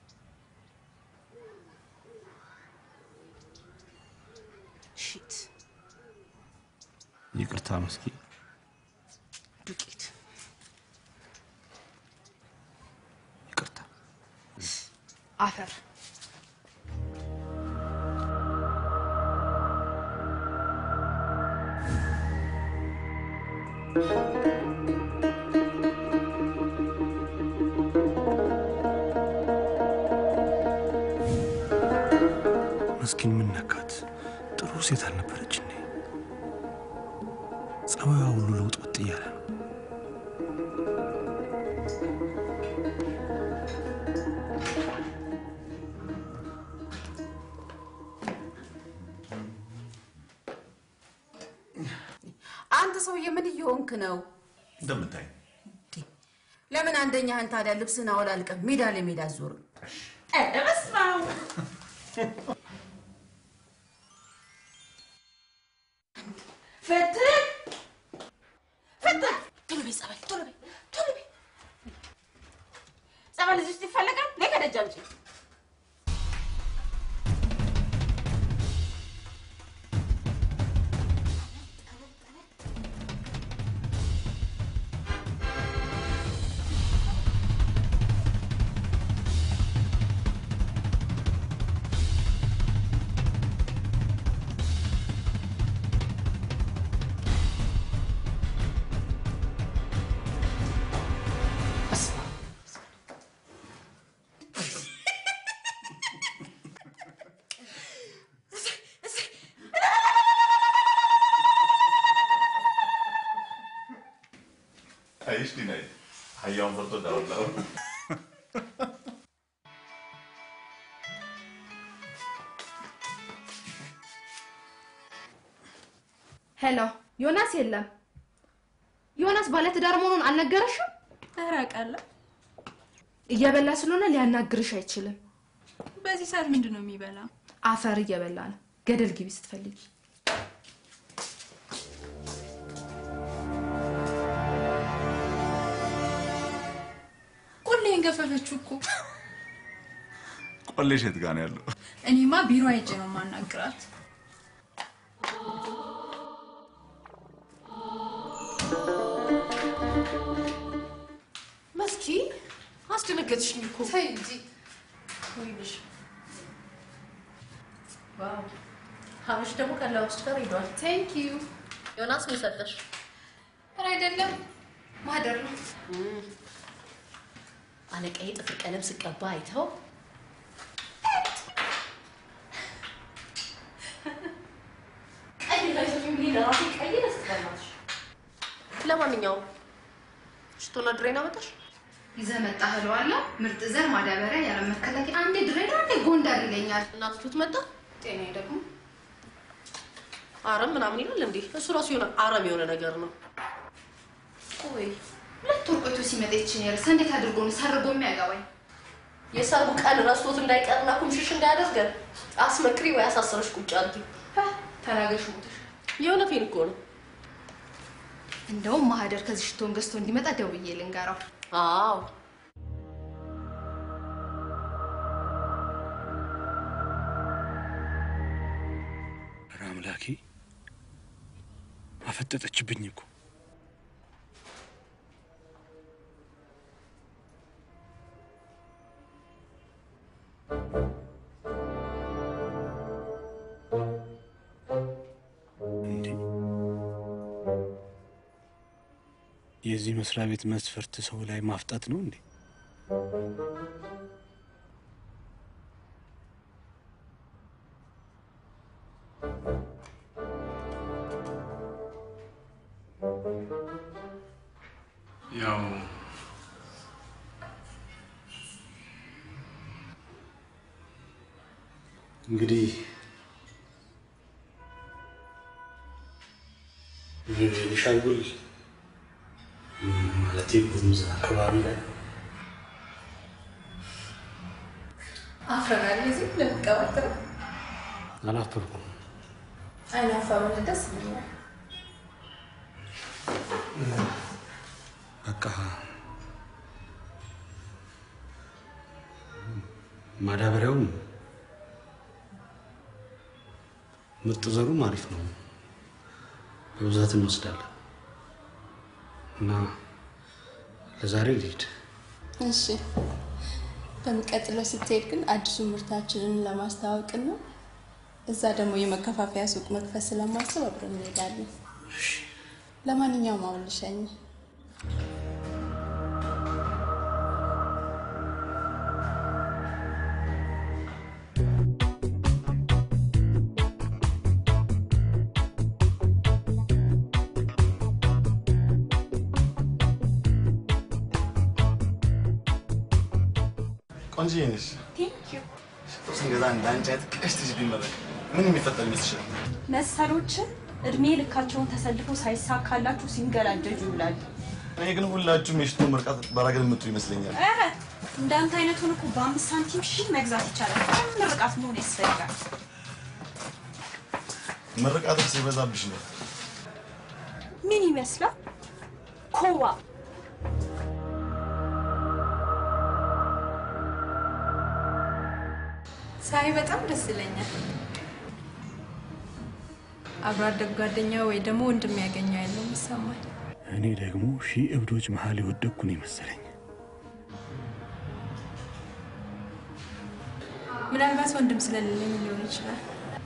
ሺት ይቅርታ መስኪ። ዱቄት ይቅርታ አፈር መስኪን ምን ነካት? ጥሩ ሴት አልነበረች እንዴ? ጸባይዋ ሁሉ ለውጥ እያለ ነው። አንተ ሰውዬ ምን እየሆንክ ነው? እንደምታይ ለምን አንደኛህን ታዲያ ልብስህን አወላልቀህ ሜዳ ለሜዳ ዞር? ኧረ በስመ አብ! ፈትህ ቶሎ በይ ጸበል፣ ቶሎ በይ ቶሎ በይ። ጸበል እዚህ ውስጥ ይፈለጋል? ነይ ከደጅ አምጪ። አይሽ ዲናይ ሀያውን ፈርቶ ዳውላው ሄሎ፣ ዮናስ የለም። ዮናስ ባለትዳር መሆኑን አልነገረሽም? ኧረ አውቃለሁ። እየበላ ስለሆነ ሊያናግርሽ አይችልም። በዚህ ሰዓት ምንድን ነው የሚበላ? አፈር እየበላ ነው። ገደል ግቢ ስትፈልጊ። ቆሌን ገፈፈችው እኮ። ቆሌሽ የት ጋር ነው ያለው? እኔማ ቢሮ ሄጄ ነው የማናግራት። መስኪ አስደነገጥሽኝ እኮ። ተይ እንጂ። ወይንሽ ዋው! ሀብሽ ደግሞ ከለባብሽ ጋር ሄዷል። ቴንክ ዩ። ዮናስ ምን ሰጠሽ? ኧረ አይደለም፣ ማደር ነው። አለቃዬ ጥፍር ቀለም ስቀባ አይተው ቀይ ላይ ሰፊም ሊል ራሱ ቀይ ደስታላሽ። ለማንኛውም ሽቶና ድሬን አመጣሽ? ይዘህ መጣህ እለዋለሁ። ምርጥ ዘር ማዳበሪያ ያለ መከላከያ አንዴ ድሬዳ አንዴ ጎንደር ይለኛል። እናትቱት መጣ። ጤናዬ ደግሞ አረም ምናምን ይላል እንዴ? እሱ ራሱ የሆነ አረም የሆነ ነገር ነው። ቆይ ሁለት ወር ቆይቶ ሲመጣ ይችን ያርሳ እንዴት አድርጎ ነው ሰርጎ የሚያገባኝ? የሰርጉ ቀን ረስቶት እንዳይቀርና ኩምሽሽ እንዳያደርገን አስመክሪ ወይ አሳሰረሽ ቁጭ አድርጊ። ተናገሽ ሞተሽ። የእውነቴን እኮ ነው። እንደውም ማህደር ከዚህ ሽቶን ገዝቶ እንዲመጣ ደውዬ ልንገራው። አዎ አምላኬ አፈጠጠችብኝ እኮ። የዚህ መስሪያ ቤት መስፈርት ሰው ላይ ማፍጣት ነው እንዴ? ያው እንግዲህ ቤኒሻንጉል ማለት ጉሙዝ አካባቢ ላይ አፍረናል። እዚህ ለምቀባጥር አላፈርኩም። አይናፋሩ ደስ ይላል። በቃ ማዳበሪያውም ምርጥ ዘሩም አሪፍ ነው። በብዛት እንወስዳለን እና ለዛሬ ልሂድ። እሺ። በሚቀጥለው ስትሄድ ግን አዲሱ ምርታችንን ለማስተዋወቅ ነው። እዛ ደግሞ የመከፋፈያ ሱቅ መክፈት ስለማስብ አብረን እንሄዳለን። ለማንኛውም አሁን ልሸኝ። ቆንጆ ነሽ። ስንገዛ እንዳንቺ አይነት ቀሽት ልጅ ቢመረቅ ምን የሚፈጠር ይመስልሻል? መሰሎችን እድሜ ልካቸውን ተሰልፈው ሳይሳካላችሁ ሲንገላጀጁ ይውላል። እኔ ግን ሁላችሁም የሽቶ ምርቃት በራገል የምትሉ ይመስለኛል። ኧረ እንዳንተ አይነቱን እኮ በ5 ሳንቲም ሺህ መግዛት ይቻላል። ምርቃት መሆን ያስፈልጋል። ምርቃት ሲበዛብሽ ነው። ምን ይመስላል? ኮዋ ሳይ በጣም ደስ ይለኛል። አብሮ አደግ ጓደኛ ወይ ደግሞ ወንድም ያገኘው ያለው ይሰማል። እኔ ደግሞ ሺህ እብዶች መሃል የወደቅኩ ነው መሰለኝ። ምናልባት ወንድም ስለሌለኝ ሊሆን ይችላል።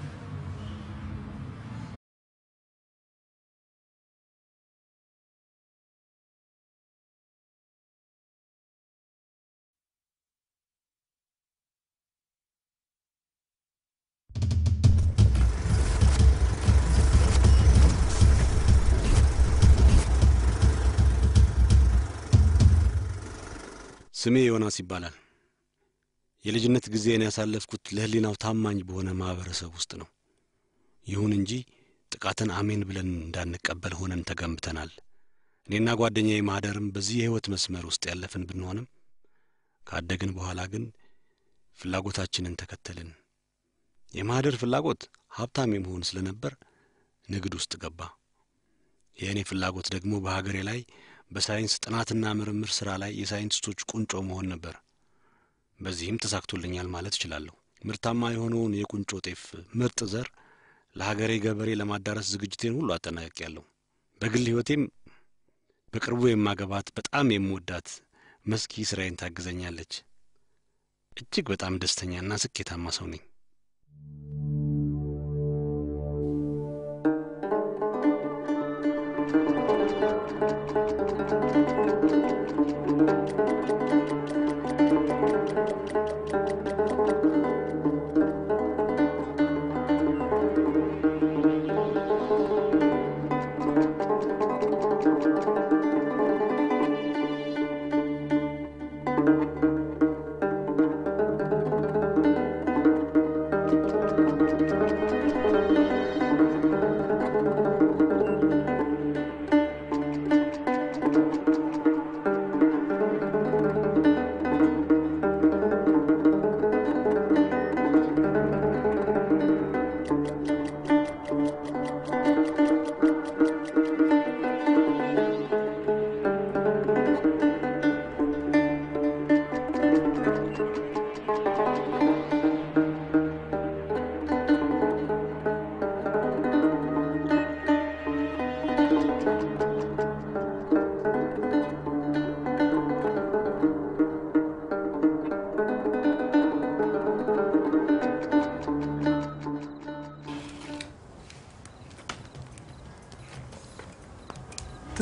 ስሜ ዮናስ ይባላል። የልጅነት ጊዜን ያሳለፍኩት ለህሊናው ታማኝ በሆነ ማህበረሰብ ውስጥ ነው። ይሁን እንጂ ጥቃትን አሜን ብለን እንዳንቀበል ሆነን ተገምተናል። እኔና ጓደኛዬ ማህደርም በዚህ የህይወት መስመር ውስጥ ያለፍን ብንሆንም ካደግን በኋላ ግን ፍላጎታችንን ተከተልን። የማህደር ፍላጎት ሀብታም የመሆን ስለነበር ንግድ ውስጥ ገባ። የእኔ ፍላጎት ደግሞ በሀገሬ ላይ በሳይንስ ጥናትና ምርምር ስራ ላይ የሳይንቲስቶች ቁንጮ መሆን ነበር። በዚህም ተሳክቶልኛል ማለት እችላለሁ። ምርታማ የሆነውን የቁንጮ ጤፍ ምርጥ ዘር ለሀገሬ ገበሬ ለማዳረስ ዝግጅቴን ሁሉ አጠናቅቄያለሁ። በግል ህይወቴም በቅርቡ የማገባት በጣም የምወዳት መስኪ ስራዬን ታግዘኛለች። እጅግ በጣም ደስተኛና ስኬታማ ሰው ነኝ።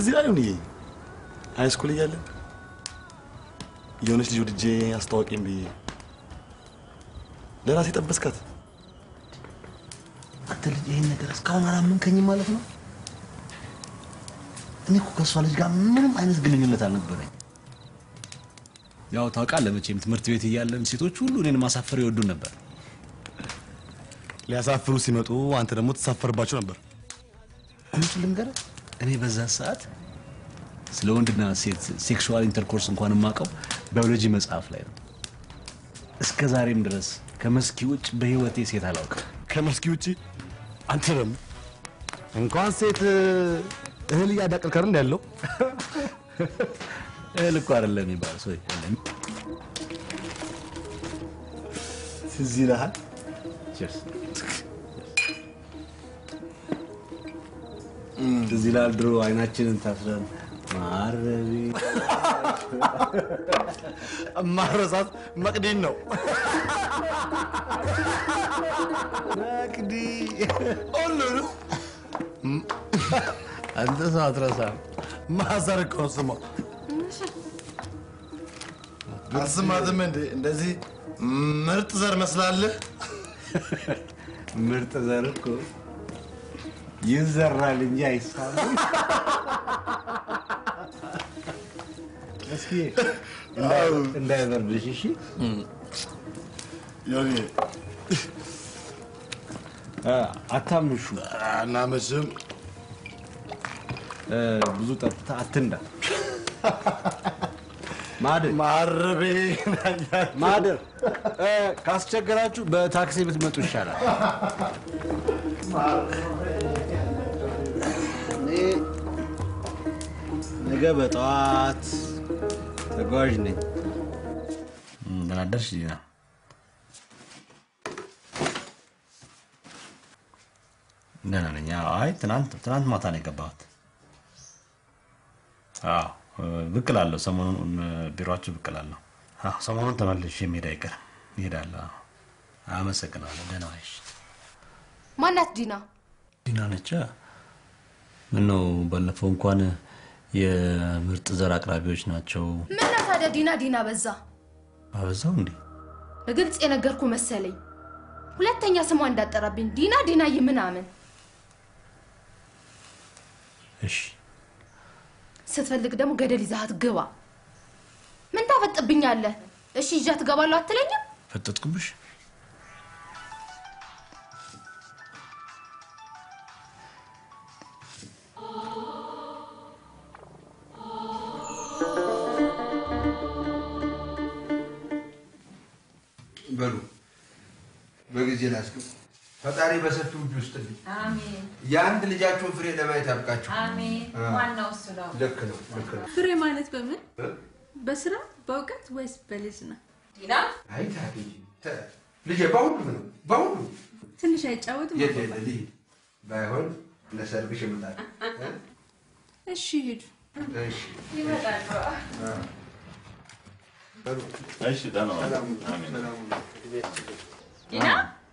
ትዝ ይላል ይሁን ሃይስኩል እያለን የሆነች ልጅ ወድጄ አስታወቂኝ ብዬ ለራሴ ጠበስካት። አንተ ልጅ ይሄን ነገር እስካሁን አላመንከኝም ማለት ነው? እኔ እኮ ከእሷ ልጅ ጋር ምንም አይነት ግንኙነት አልነበረኝ። ያው ታውቃለህ መቼም ትምህርት ቤት እያለን ሴቶች ሁሉ እኔን ማሳፈር ይወዱ ነበር። ሊያሳፍሩ ሲመጡ አንተ ደግሞ ተሳፈርባቸው ነበር። እውነቱን ልንገርህ፣ እኔ በዛ ሰዓት ስለ ወንድና ሴት ሴክሹዋል ኢንተርኮርስ እንኳን የማውቀው ባዮሎጂ መጽሐፍ ላይ ነው። እስከ ዛሬም ድረስ ከመስኪ ውጭ በህይወቴ ሴት አላውቅም። ከመስኪ ውጭ? አንተ ደግሞ እንኳን ሴት እህል እያዳቀልክ አይደል ያለው? እህል እኮ አይደለም የሚባለው ሰው የለም። ትዝ ይልሃል? ቺርስ። ትዝ ይልሃል ድሮ አይናችንን ታስረን ማረቢ ማረሳት መቅዲን ነው። መቅዲ ሁሉንም አንተ ሰው አትረሳም። ማዘር እኮ ስሟ አስማትም እንዴ እንደዚህ ምርጥ ዘር መስላለህ። ምርጥ ዘር እኮ ይዘራል እንጂ አይሳልም። እስኪ እንዳይበርድሽ እሺ። ዮኒ አታምሹ። አናመሽም። ብዙ ጠጥታ አትንዳ። ማደር ማረቤ ማደር ካስቸገራችሁ በታክሲ ብትመጡ ይሻላል። ነገ በጠዋት ተጓዥ ነኝ። ደህና አደርሽ ዲና? ደህና ነኝ። አይ ትናንት ማታ ነው የገባሁት። አዎ ብቅ እላለሁ። ሰሞኑን ቢሮአችሁ ብቅ እላለሁ። አዎ ሰሞኑን ተመልሼ መሄድ አይቀርም። እሄዳለሁ። አመሰግናለሁ። ደህና ዋይሽ። ማናት ዲና? ዲና ነች። ምነው ባለፈው እንኳን የምርጥ ዘር አቅራቢዎች ናቸው። ምን ታዲያ ዲና በዛ? አበዛው እንዴ? በግልጽ የነገርኩ መሰለኝ። ሁለተኛ ስሟ እንዳጠራብኝ ዲና ምናምን። እሺ ስትፈልግ ደግሞ ገደል ይዛት ግባ። ምን ታፈጥብኛለህ? እሺ ይዣት እገባለሁ አትለኝም? ፈጠጥኩብሽ? በሉ በጊዜ ላስገቡ። ፈጣሪ በሰፊው እጅ ውስጥ ልኝ። አሜን። የአንድ ልጃችሁን ፍሬ ለማየት ያብቃችሁ። አሜን። ዋናው እሱ ነው። ልክ ነው። ፍሬ ማለት በምን? በስራ በእውቀት ወይስ በልጅ ነው? ዲና አይ ታዲያ ልጄ በሁሉም ነው በሁሉም። ትንሽ አይጫወትም? ልሂድ። ባይሆን ለሰርግሽ እመጣለሁ። እሺ ሂዱ። እሺ ይመጣል። እሺ ደህና ዋል። አሜን። ዲና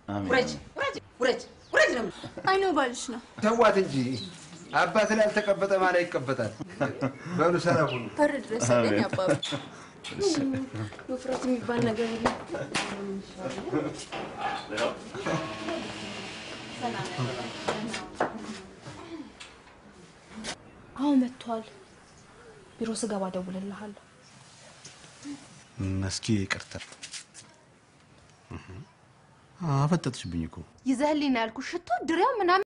ውረጅ ነው። አይነው ባልሽ ነው። ተዋት እንጂ አባት ላይ ያልተቀበጠ ማን ይቀበጣል? በሉ ሰላም ሁኑ። በር ድረስ አገኝ አባባ። ውፍረት የሚባል ነገር የለም። አሁን መጥቷል። ቢሮ ስገባ እደውልልሃለሁ። መስኪ ይቅርታ። አፈጠጥሽብኝ እኮ። ይዘህልኝ ነው ያልኩህ ሽቶ ድሬው ምናምን